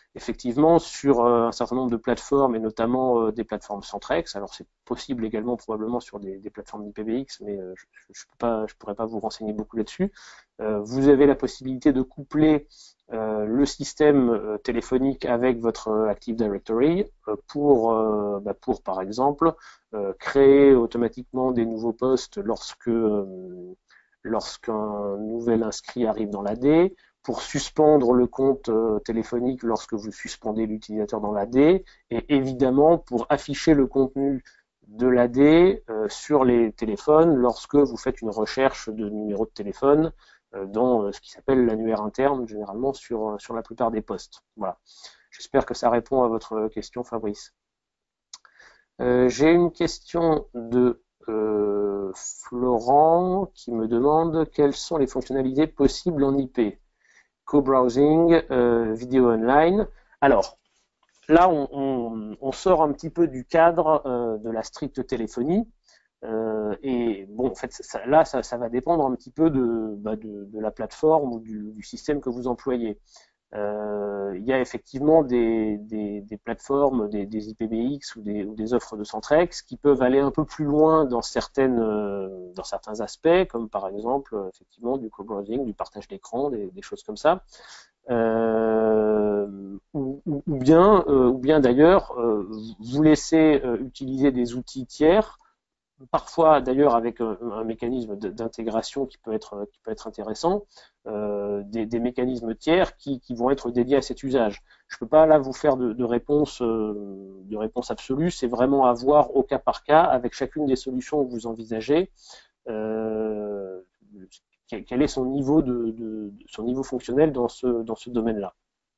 effectivement, sur euh, un certain nombre de plateformes, et notamment euh, des plateformes Centrex, alors c'est possible également probablement sur des, des plateformes I P v X, mais euh, je ne pourrais pas vous renseigner beaucoup là-dessus, euh, vous avez la possibilité de coupler euh, le système euh, téléphonique avec votre euh, Active Directory euh, pour, euh, bah, pour, par exemple, euh, créer automatiquement des nouveaux postes lorsque euh, lorsqu'un nouvel inscrit arrive dans l'A D, pour suspendre le compte euh, téléphonique lorsque vous suspendez l'utilisateur dans l'A D, et évidemment pour afficher le contenu de l'A D euh, sur les téléphones lorsque vous faites une recherche de numéro de téléphone euh, dans euh, ce qui s'appelle l'annuaire interne, généralement sur, sur la plupart des postes. Voilà. J'espère que ça répond à votre question, Fabrice. Euh, J'ai une question de euh, Florent qui me demande quelles sont les fonctionnalités possibles en I P. Co-browsing, euh, vidéo online. Alors, là, on, on, on sort un petit peu du cadre euh, de la stricte téléphonie. Euh, et bon, en fait, ça, là, ça, ça va dépendre un petit peu de, bah, de, de la plateforme ou du, du système que vous employez. Euh, il y a effectivement des, des, des plateformes, des, des I P v X ou des, ou des offres de Centrex qui peuvent aller un peu plus loin dans certaines, euh, dans certains aspects, comme par exemple effectivement du co-browsing, du partage d'écran, des, des choses comme ça. Euh, ou, ou, ou bien, euh, ou bien d'ailleurs, euh, vous laissez euh, utiliser des outils tiers. Parfois, d'ailleurs, avec un, un mécanisme d'intégration qui peut être qui peut être intéressant, euh, des, des mécanismes tiers qui, qui vont être dédiés à cet usage. Je peux pas là vous faire de, de réponse euh, de réponse absolue. C'est vraiment à voir au cas par cas avec chacune des solutions que vous envisagez. Euh, quel est son niveau de, de son niveau fonctionnel dans ce dans ce domaine-là.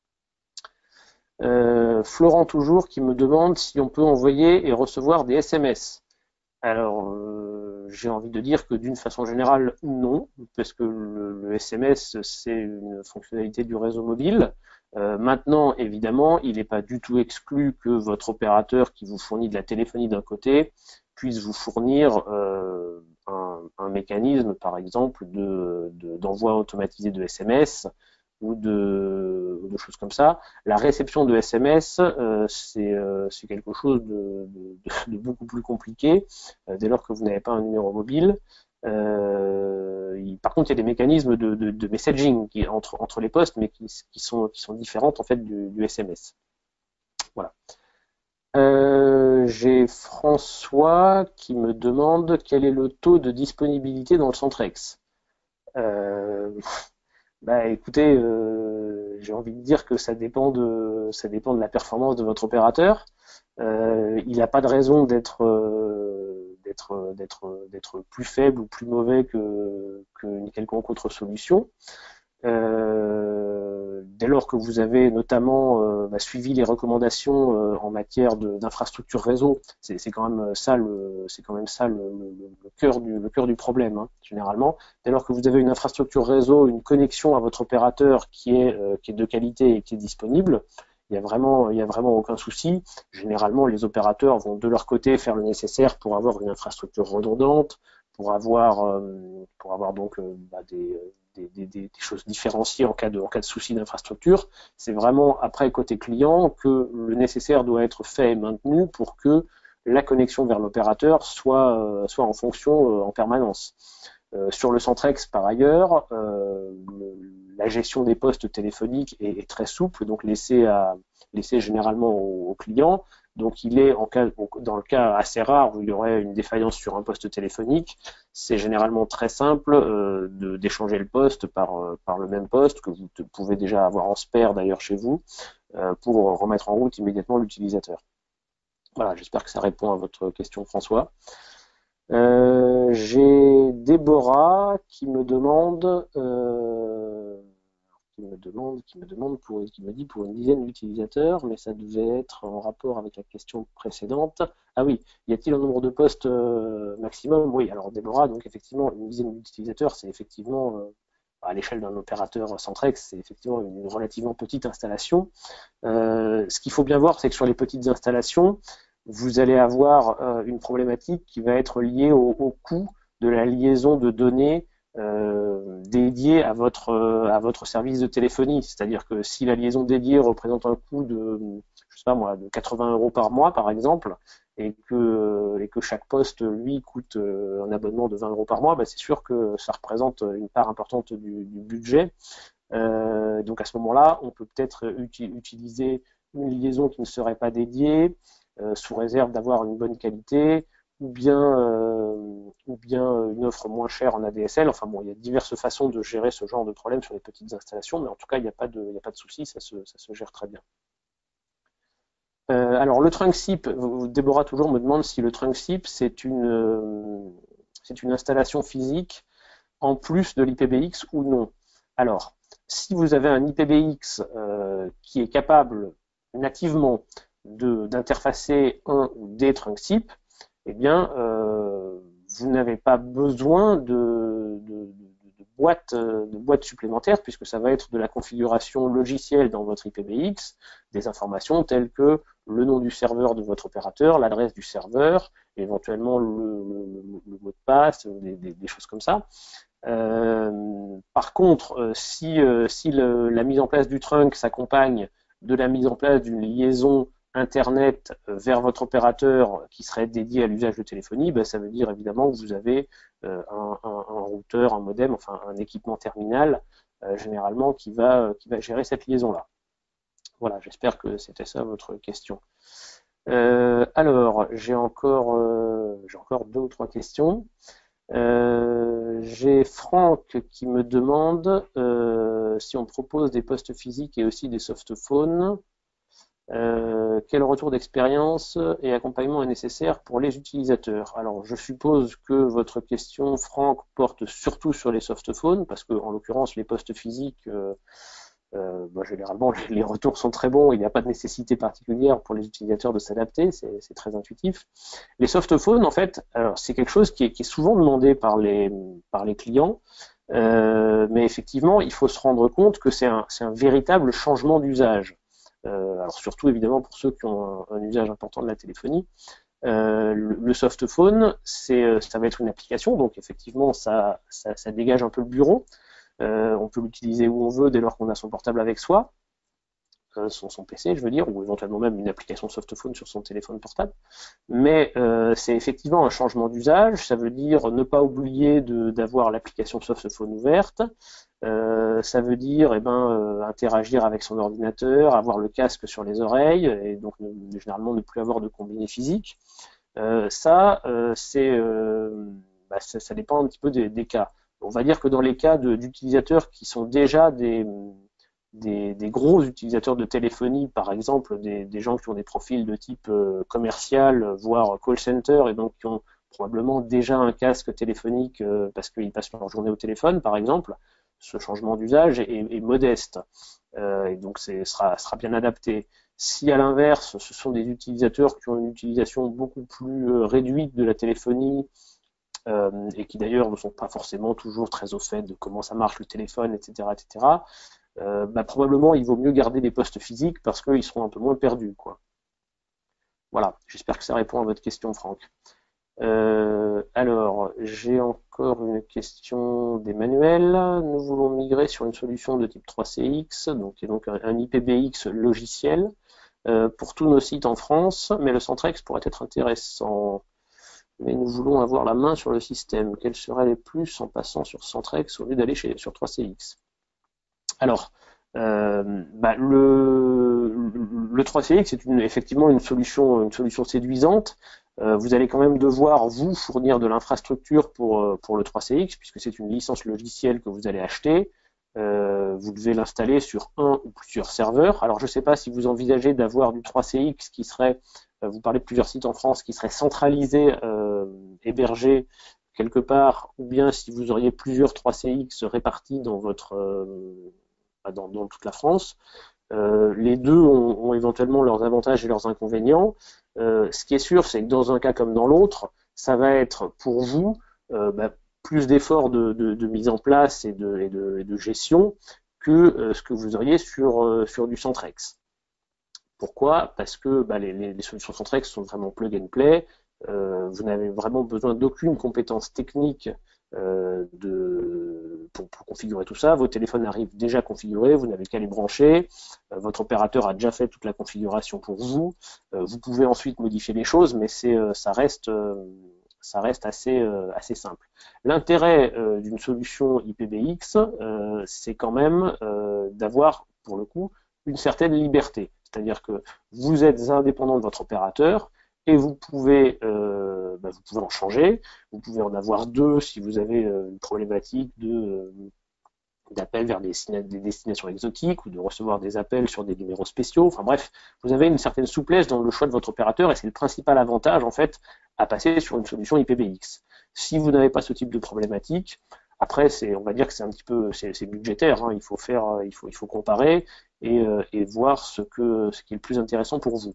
Euh, Florent toujours qui me demande si on peut envoyer et recevoir des S M S. Alors, euh, j'ai envie de dire que d'une façon générale, non, parce que le, le S M S, c'est une fonctionnalité du réseau mobile. Euh, maintenant, évidemment, il n'est pas du tout exclu que votre opérateur qui vous fournit de la téléphonie d'un côté puisse vous fournir euh, un, un mécanisme, par exemple, de, de, d'envoi automatisé de S M S ou de, de choses comme ça. La réception de S M S, euh, c'est euh, quelque chose de, de, de beaucoup plus compliqué euh, dès lors que vous n'avez pas un numéro mobile. Euh, il, par contre, il y a des mécanismes de, de, de messaging qui, entre, entre les postes, mais qui, qui, sont, qui sont différentes en fait du, du S M S. Voilà. Euh, J'ai François qui me demande quel est le taux de disponibilité dans le Centrex. Euh, Bah écoutez, euh, j'ai envie de dire que ça dépend de ça dépend de la performance de votre opérateur. Euh, il n'a pas de raison d'être euh, d'être d'être d'être plus faible ou plus mauvais que que quelconque autre solution. Euh, dès lors que vous avez notamment euh, bah, suivi les recommandations euh, en matière d'infrastructure réseau, c'est quand même ça le c'est quand même ça le, le, le cœur du le cœur du problème hein, généralement. Dès lors que vous avez une infrastructure réseau, une connexion à votre opérateur qui est euh, qui est de qualité et qui est disponible, il y a vraiment il y a vraiment aucun souci. Généralement, les opérateurs vont de leur côté faire le nécessaire pour avoir une infrastructure redondante, pour avoir euh, pour avoir donc euh, bah, des Des, des, des choses différenciées en cas de, en cas de souci d'infrastructure. C'est vraiment après côté client que le nécessaire doit être fait et maintenu pour que la connexion vers l'opérateur soit, euh, soit en fonction euh, en permanence. Euh, sur le Centrex, par ailleurs, euh, le, la gestion des postes téléphoniques est, est très souple, donc laissée à laissée généralement au, au client. Donc il est en cas, dans le cas assez rare où il y aurait une défaillance sur un poste téléphonique, c'est généralement très simple euh, d'échanger le poste par, euh, par le même poste que vous pouvez déjà avoir en spare d'ailleurs chez vous euh, pour remettre en route immédiatement l'utilisateur. Voilà, j'espère que ça répond à votre question François. Euh, J'ai Déborah qui me demande euh, qui me demande, qui me demande pour, qui me dit pour une dizaine d'utilisateurs, mais ça devait être en rapport avec la question précédente. Ah oui, y a-t-il un nombre de postes euh, maximum? Oui, alors Déborah, donc effectivement, une dizaine d'utilisateurs, c'est effectivement, euh, à l'échelle d'un opérateur Centrex, c'est effectivement une, une relativement petite installation. Euh, ce qu'il faut bien voir, c'est que sur les petites installations, vous allez avoir euh, une problématique qui va être liée au, au coût de la liaison de données euh, dédié à votre, à votre service de téléphonie. C'est-à-dire que si la liaison dédiée représente un coût de, je sais pas moi, de quatre-vingts euros par mois, par exemple, et que, et que chaque poste, lui, coûte un abonnement de vingt euros par mois, bah, c'est sûr que ça représente une part importante du, du budget. Euh, donc à ce moment-là, on peut peut-être uti utiliser une liaison qui ne serait pas dédiée, euh, sous réserve d'avoir une bonne qualité, ou bien, euh, ou bien une offre moins chère en A D S L. Enfin bon, il y a diverses façons de gérer ce genre de problème sur les petites installations, mais en tout cas, il n'y a pas de, il n'y a pas de souci, ça se, ça se gère très bien. Euh, alors le trunk S I P, Déborah toujours me demande si le trunk S I P c'est une, euh, c'est une installation physique en plus de l'I P B X ou non. Alors, si vous avez un I P B X euh, qui est capable nativement d'interfacer un ou des trunk S I P, eh bien, euh, vous n'avez pas besoin de, de, de, de, boîtes, de boîtes supplémentaires, puisque ça va être de la configuration logicielle dans votre I P B X, des informations telles que le nom du serveur de votre opérateur, l'adresse du serveur, éventuellement le, le, le mot de passe, des, des, des choses comme ça. Euh, par contre, euh, si, euh, si le, la mise en place du trunk s'accompagne de la mise en place d'une liaison Internet vers votre opérateur qui serait dédié à l'usage de téléphonie, ben, ça veut dire évidemment que vous avez euh, un, un, un routeur, un modem, enfin un équipement terminal euh, généralement qui va, qui va gérer cette liaison-là. Voilà, j'espère que c'était ça votre question. Euh, alors, j'ai encore, euh, j'ai encore deux ou trois questions. Euh, j'ai Franck qui me demande euh, si on propose des postes physiques et aussi des softphones. Euh, quel retour d'expérience et accompagnement est nécessaire pour les utilisateurs? Alors, je suppose que votre question, Franck, porte surtout sur les softphones, parce que, en l'occurrence, les postes physiques, euh, euh, bah, généralement, les retours sont très bons, il n'y a pas de nécessité particulière pour les utilisateurs de s'adapter, c'est très intuitif. Les softphones, en fait, c'est quelque chose qui est, qui est souvent demandé par les, par les clients, euh, mais effectivement, il faut se rendre compte que c'est un, un véritable changement d'usage. Euh, alors surtout évidemment pour ceux qui ont un, un usage important de la téléphonie. Euh, le, le softphone, c'est, ça va être une application, donc effectivement ça, ça, ça dégage un peu le bureau. Euh, on peut l'utiliser où on veut dès lors qu'on a son portable avec soi, euh, son, son P C je veux dire, ou éventuellement même une application softphone sur son téléphone portable. Mais euh, c'est effectivement un changement d'usage, ça veut dire ne pas oublier d'avoir l'application softphone ouverte. Euh, ça veut dire eh ben, euh, interagir avec son ordinateur, avoir le casque sur les oreilles et donc ne, généralement ne plus avoir de combiné physique. Euh, ça, euh, c'est, euh, bah, ça, ça dépend un petit peu des, des cas. On va dire que dans les cas d'utilisateurs qui sont déjà des, des, des gros utilisateurs de téléphonie, par exemple des, des gens qui ont des profils de type euh, commercial, voire call center, et donc qui ont probablement déjà un casque téléphonique euh, parce qu'ils passent leur journée au téléphone, par exemple, ce changement d'usage est, est, est modeste, euh, et donc c'est sera, sera bien adapté. Si à l'inverse, ce sont des utilisateurs qui ont une utilisation beaucoup plus euh, réduite de la téléphonie, euh, et qui d'ailleurs ne sont pas forcément toujours très au fait de comment ça marche le téléphone, et cetera, et cetera, euh, bah, probablement il vaut mieux garder des postes physiques parce qu'ils seront un peu moins perdus, quoi. Voilà, j'espère que ça répond à votre question, Franck. Euh, alors, j'ai encore une question d'Emmanuel. Nous voulons migrer sur une solution de type trois C X, donc, et donc un, un I P B X logiciel, euh, pour tous nos sites en France, mais le Centrex pourrait être intéressant. Mais nous voulons avoir la main sur le système. Quels seraient les plus en passant sur Centrex au lieu d'aller sur trois C X? Alors, euh, bah, le, le trois C X est une, effectivement une solution, une solution séduisante. Euh, vous allez quand même devoir, vous, fournir de l'infrastructure pour, pour le trois C X, puisque c'est une licence logicielle que vous allez acheter. Euh, vous devez l'installer sur un ou plusieurs serveurs. Alors, je ne sais pas si vous envisagez d'avoir du trois C X qui serait, euh, vous parlez de plusieurs sites en France, qui serait centralisé, euh, hébergé quelque part, ou bien si vous auriez plusieurs trois C X répartis dans votre... Euh, Dans, dans toute la France. Euh, les deux ont, ont éventuellement leurs avantages et leurs inconvénients. Euh, ce qui est sûr, c'est que dans un cas comme dans l'autre, ça va être pour vous euh, bah, plus d'efforts de, de, de mise en place et de, et de, et de gestion que euh, ce que vous auriez sur, euh, sur du Centrex. Pourquoi? Parce que bah, les, les, les solutions Centrex sont vraiment plug and play. Euh, vous n'avez vraiment besoin d'aucune compétence technique euh, de, pour, pour configurer tout ça. Vos téléphones arrivent déjà configurés, vous n'avez qu'à les brancher. Euh, votre opérateur a déjà fait toute la configuration pour vous. Euh, vous pouvez ensuite modifier les choses, mais c'est, euh, ça reste, euh, ça reste assez, euh, assez simple. L'intérêt euh, d'une solution I P v X, euh, c'est quand même euh, d'avoir, pour le coup, une certaine liberté. C'est-à-dire que vous êtes indépendant de votre opérateur et vous pouvez, euh, bah, vous pouvez en changer. Vous pouvez en avoir deux si vous avez euh, une problématique de euh, d'appels vers des, des destinations exotiques ou de recevoir des appels sur des numéros spéciaux. Enfin bref, vous avez une certaine souplesse dans le choix de votre opérateur et c'est le principal avantage en fait à passer sur une solution I P v X. Si vous n'avez pas ce type de problématique, après c'est, on va dire que c'est un petit peu, c'est budgétaire. Hein, il faut faire, il faut, il faut comparer et, euh, et voir ce que, ce qui est le plus intéressant pour vous.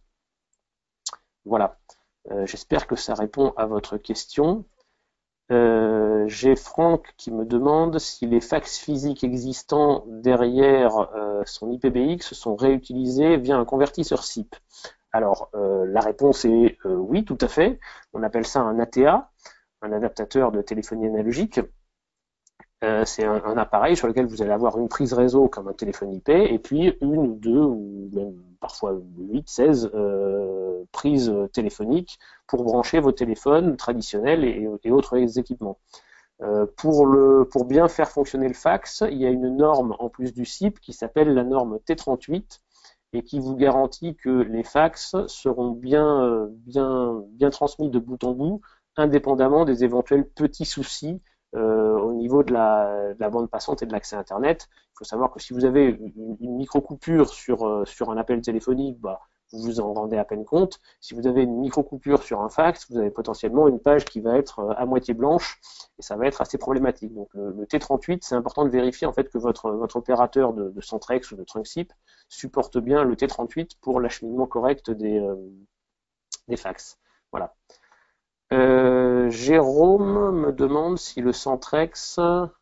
Voilà. Euh, J'espère que ça répond à votre question. Euh, J'ai Franck qui me demande si les fax physiques existants derrière euh, son I P v X sont réutilisés via un convertisseur S I P. Alors, euh, la réponse est euh, oui, tout à fait. On appelle ça un A T A, un adaptateur de téléphonie analogique. Euh, c'est un, un appareil sur lequel vous allez avoir une prise réseau comme un téléphone I P et puis une ou deux ou même parfois huit, seize euh, prises téléphoniques pour brancher vos téléphones traditionnels et, et autres équipements. Euh, pour, le, pour bien faire fonctionner le fax, il y a une norme en plus du S I P qui s'appelle la norme T trente-huit et qui vous garantit que les fax seront bien, bien, bien transmis de bout en bout, indépendamment des éventuels petits soucis euh, au niveau de la, de la bande passante et de l'accès Internet. Il faut savoir que si vous avez une, une micro-coupure sur, sur un appel téléphonique, bah, vous vous en rendez à peine compte. Si vous avez une micro-coupure sur un fax, vous avez potentiellement une page qui va être à moitié blanche et ça va être assez problématique. Donc le, le T trente-huit, c'est important de vérifier en fait que votre, votre opérateur de, de Centrex ou de Trunk S I P supporte bien le T trente-huit pour l'acheminement correct des, euh, des fax. Voilà. Euh, Jérôme me demande si le Centrex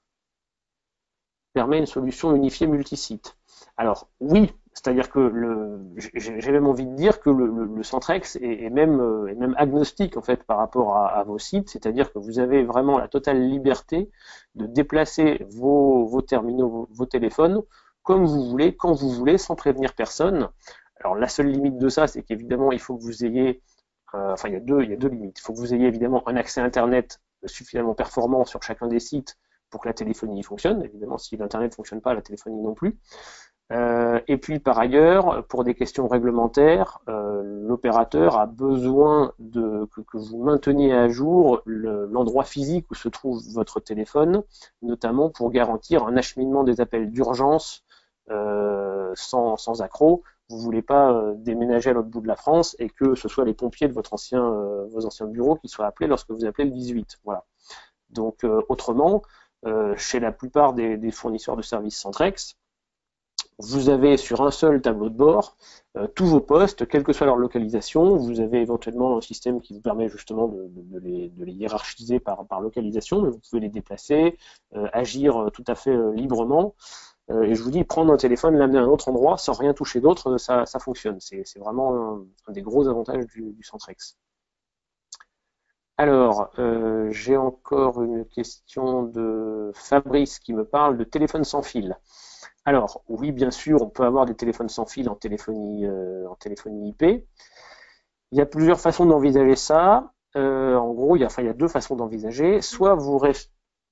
permet une solution unifiée multisite. Alors oui, c'est-à-dire que le, j'ai même envie de dire que le, le, le Centrex est, est, même, est même agnostique en fait par rapport à, à vos sites, c'est-à-dire que vous avez vraiment la totale liberté de déplacer vos, vos terminaux, vos, vos téléphones comme vous voulez, quand vous voulez, sans prévenir personne. Alors la seule limite de ça, c'est qu'évidemment il faut que vous ayez, euh, enfin il y a deux, il y a deux limites. Il faut que vous ayez évidemment un accès Internet suffisamment performant sur chacun des sites pour que la téléphonie fonctionne. Évidemment, si l'Internet ne fonctionne pas, la téléphonie non plus. Euh, et puis par ailleurs, pour des questions réglementaires, euh, l'opérateur a besoin de, que, que vous mainteniez à jour l'endroit le, physique où se trouve votre téléphone, notamment pour garantir un acheminement des appels d'urgence euh, sans, sans accroc. Vous ne voulez pas euh, déménager à l'autre bout de la France et que ce soit les pompiers de votre ancien, euh, vos anciens bureaux qui soient appelés lorsque vous appelez le dix-huit. Voilà. Donc euh, autrement, euh, chez la plupart des, des fournisseurs de services Centrex, vous avez sur un seul tableau de bord euh, tous vos postes, quelle que soit leur localisation. Vous avez éventuellement un système qui vous permet justement de, de, de, les, de les hiérarchiser par, par localisation, mais vous pouvez les déplacer, euh, agir euh, tout à fait euh, librement. Euh, et je vous dis, prendre un téléphone, l'amener à un autre endroit sans rien toucher d'autre, ça, ça fonctionne. C'est vraiment un, un des gros avantages du, du Centrex. Alors, euh, j'ai encore une question de Fabrice qui me parle de téléphone sans fil. Alors, oui, bien sûr, on peut avoir des téléphones sans fil en téléphonie, euh, en téléphonie I P. Il y a plusieurs façons d'envisager ça. Euh, en gros, il y a, enfin, il y a deux façons d'envisager. Soit vous restez...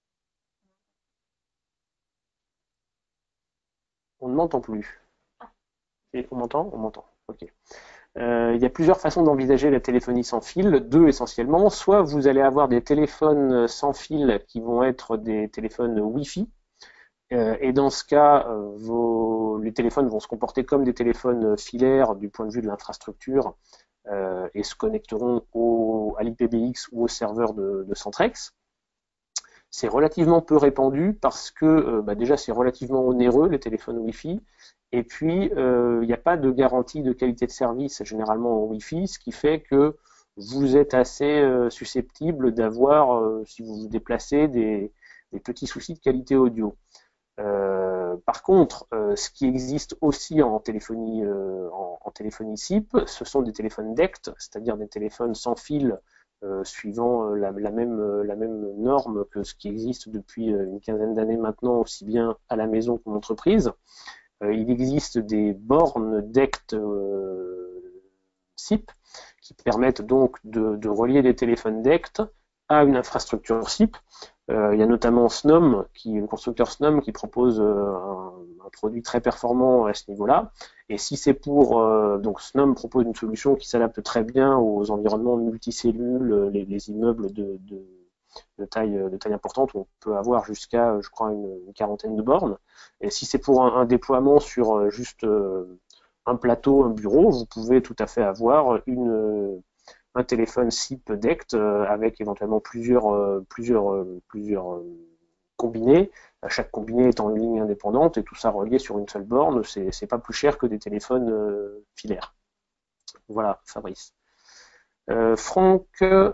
On ne m'entend plus. Et on m'entend? On m'entend. Ok. Euh, il y a plusieurs façons d'envisager la téléphonie sans fil, deux essentiellement. Soit vous allez avoir des téléphones sans fil qui vont être des téléphones Wi-Fi, euh, et dans ce cas, euh, vos, les téléphones vont se comporter comme des téléphones filaires du point de vue de l'infrastructure euh, et se connecteront au, à l'I P v X ou au serveur de, de Centrex. C'est relativement peu répandu parce que euh, bah déjà c'est relativement onéreux les téléphones Wi-Fi. Et puis, il euh, n'y a pas de garantie de qualité de service généralement au Wi-Fi, ce qui fait que vous êtes assez euh, susceptible d'avoir, euh, si vous vous déplacez, des, des petits soucis de qualité audio. Euh, par contre, euh, ce qui existe aussi en téléphonie, euh, en, en téléphonie S I P, ce sont des téléphones D E C T, c'est-à-dire des téléphones sans fil euh, suivant euh, la, la, même, euh, la même norme que ce qui existe depuis euh, une quinzaine d'années maintenant, aussi bien à la maison qu'en entreprise. Euh, il existe des bornes D E C T euh, S I P qui permettent donc de, de relier des téléphones D E C T à une infrastructure S I P. Euh, il y a notamment Snom, qui, le constructeur Snom, qui propose euh, un, un produit très performant à ce niveau-là. Et si c'est pour, euh, donc Snom propose une solution qui s'adapte très bien aux environnements multicellules, les, les immeubles de, de, de, taille, de taille importante, où on peut avoir jusqu'à, je crois, une, une quarantaine de bornes. Et si c'est pour un, un déploiement sur euh, juste euh, un plateau, un bureau, vous pouvez tout à fait avoir une un téléphone S I P D E C T euh, avec éventuellement plusieurs, euh, plusieurs, euh, plusieurs euh, combinés, chaque combiné étant une ligne indépendante et tout ça relié sur une seule borne, c'est pas plus cher que des téléphones euh, filaires. Voilà, Fabrice. Euh, Franck,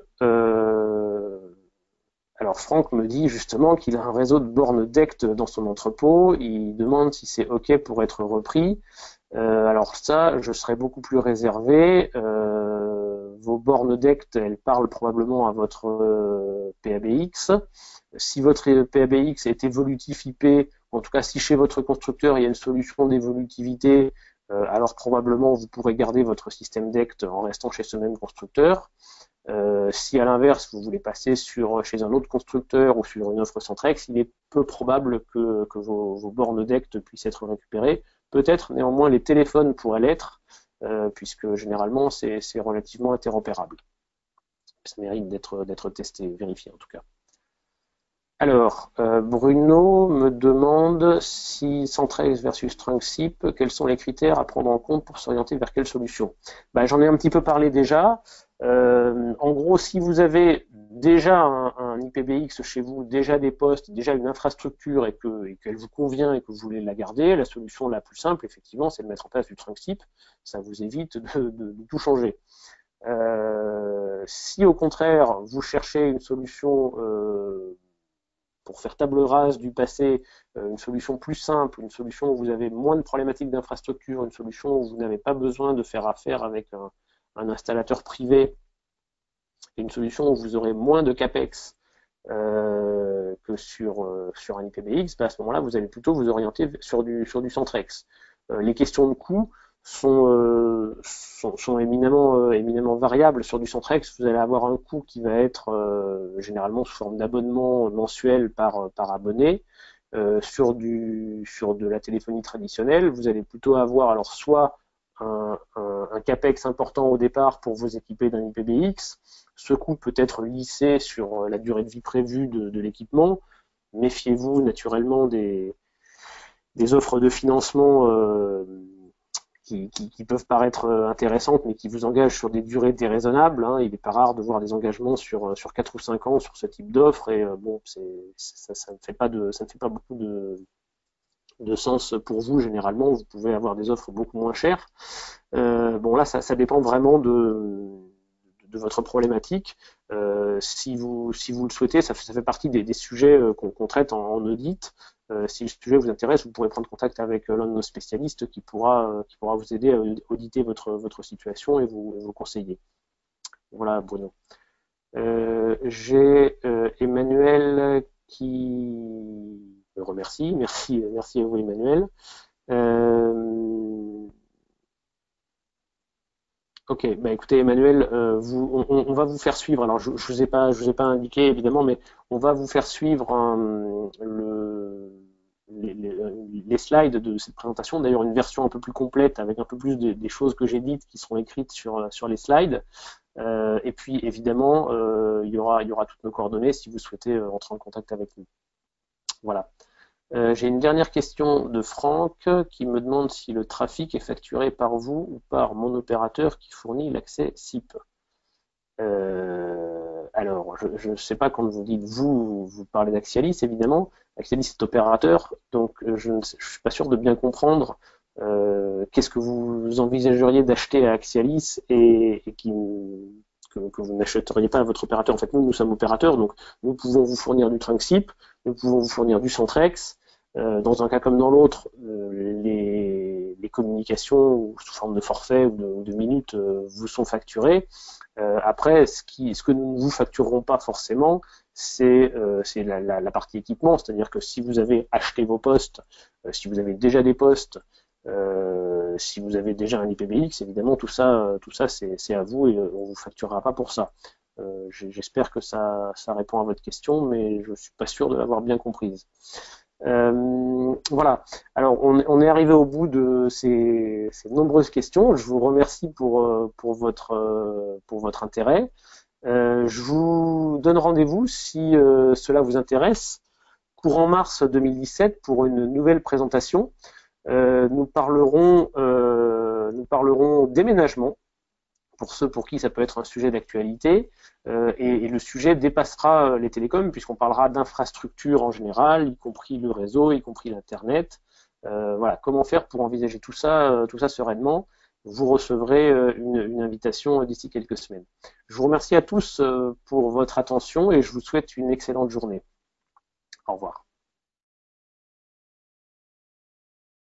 euh, alors Franck me dit justement qu'il a un réseau de bornes D E C T dans son entrepôt, il demande si c'est OK pour être repris. Euh, alors ça, je serais beaucoup plus réservé. Euh, vos bornes D E C T, elles parlent probablement à votre euh, P A B X. Si votre P A B X est évolutif I P, en tout cas si chez votre constructeur il y a une solution d'évolutivité, euh, alors probablement vous pourrez garder votre système D E C T en restant chez ce même constructeur. Euh, si à l'inverse vous voulez passer sur, chez un autre constructeur ou sur une offre Centrex, il est peu probable que, que vos, vos bornes D E C T puissent être récupérées. Peut-être néanmoins les téléphones pourraient l'être, euh, puisque généralement c'est relativement interopérable. Ça mérite d'être testé, vérifié en tout cas. Alors, euh, Bruno me demande si Centrex versus TrunkSIP, quels sont les critères à prendre en compte pour s'orienter vers quelle solution? Ben, j'en ai un petit peu parlé déjà. Euh, en gros, si vous avez déjà un, un I P B X chez vous, déjà des postes, déjà une infrastructure et qu'elle que vous convient et que vous voulez la garder, la solution la plus simple, effectivement, c'est de mettre en place du TrunkSIP. Ça vous évite de, de, de tout changer. Euh, si au contraire, vous cherchez une solution euh, pour faire table rase du passé, une solution plus simple, une solution où vous avez moins de problématiques d'infrastructure, une solution où vous n'avez pas besoin de faire affaire avec un, un installateur privé, et une solution où vous aurez moins de CAPEX euh, que sur, euh, sur un I P B X, bah à ce moment-là, vous allez plutôt vous orienter sur du, sur du Centrex. Euh, les questions de coût sont, euh, sont, sont éminemment, euh, éminemment variables. Sur du Centrex, vous allez avoir un coût qui va être euh, généralement sous forme d'abonnement mensuel par, par abonné. Euh, sur, du, sur de la téléphonie traditionnelle, vous allez plutôt avoir alors soit un, un, un CAPEX important au départ pour vous équiper d'un I P B X. Ce coût peut être lissé sur la durée de vie prévue de, de l'équipement. Méfiez-vous naturellement des, des offres de financement euh, qui, qui, qui peuvent paraître intéressantes, mais qui vous engagent sur des durées déraisonnables. Hein. Il n'est pas rare de voir des engagements sur, sur quatre ou cinq ans sur ce type d'offre, et euh, bon, ça, ça, ne fait pas de, ça ne fait pas beaucoup de, de sens pour vous. Généralement, vous pouvez avoir des offres beaucoup moins chères. Euh, bon, là, ça, ça dépend vraiment de de votre problématique. Euh, si, vous, si vous le souhaitez, ça, ça fait partie des, des sujets euh, qu'on qu'on traite en, en audit. Euh, si le sujet vous intéresse, vous pourrez prendre contact avec l'un de nos spécialistes qui pourra, euh, qui pourra vous aider à auditer votre, votre situation et vous, vous conseiller. Voilà, Bruno. Euh, J'ai euh, Emmanuel qui me remercie. Merci, merci à vous, Emmanuel. Euh, Ok, bah écoutez Emmanuel, euh, vous, on, on, va vous faire suivre. Alors je, je vous ai pas, je vous ai pas indiqué évidemment, mais on va vous faire suivre un, le, les, les, les slides de cette présentation. D'ailleurs une version un peu plus complète avec un peu plus de, des choses que j'ai dites qui seront écrites sur sur les slides. Euh, et puis évidemment, euh, il y aura il y aura toutes nos coordonnées si vous souhaitez euh, entrer en contact avec nous. Voilà. Euh, J'ai une dernière question de Franck qui me demande si le trafic est facturé par vous ou par mon opérateur qui fournit l'accès S I P. Euh, alors, je ne sais pas quand vous dites vous, vous parlez d'Axialis évidemment. Axialis est opérateur, donc je ne suis pas sûr de bien comprendre euh, qu'est-ce que vous envisageriez d'acheter à Axialis et, et qui, que, que vous n'achèteriez pas à votre opérateur. En fait, nous, nous sommes opérateurs, donc nous pouvons vous fournir du TrunkSIP, nous pouvons vous fournir du Centrex. Euh, dans un cas comme dans l'autre, euh, les, les communications sous forme de forfait ou de, de minutes euh, vous sont facturées. Euh, après, ce, qui, ce que nous ne vous facturerons pas forcément, c'est euh, la, la, la partie équipement, c'est-à-dire que si vous avez acheté vos postes, euh, si vous avez déjà des postes, euh, si vous avez déjà un I P v X, évidemment tout ça, tout ça c'est à vous et on vous facturera pas pour ça. Euh, J'espère que ça, ça répond à votre question, mais je suis pas sûr de l'avoir bien comprise. Euh, voilà. Alors, on, on est arrivé au bout de ces, ces nombreuses questions. Je vous remercie pour, pour, votre, pour votre intérêt. Euh, je vous donne rendez-vous si euh, cela vous intéresse, courant mars deux mille dix-sept pour une nouvelle présentation. Euh, nous parlerons, euh, nous parlerons déménagement, pour ceux pour qui ça peut être un sujet d'actualité, euh, et, et le sujet dépassera les télécoms puisqu'on parlera d'infrastructures en général, y compris le réseau, y compris l'internet. Euh, voilà, comment faire pour envisager tout ça, euh, tout ça sereinement. Vous recevrez euh, une, une invitation d'ici quelques semaines. Je vous remercie à tous euh, pour votre attention et je vous souhaite une excellente journée. Au revoir.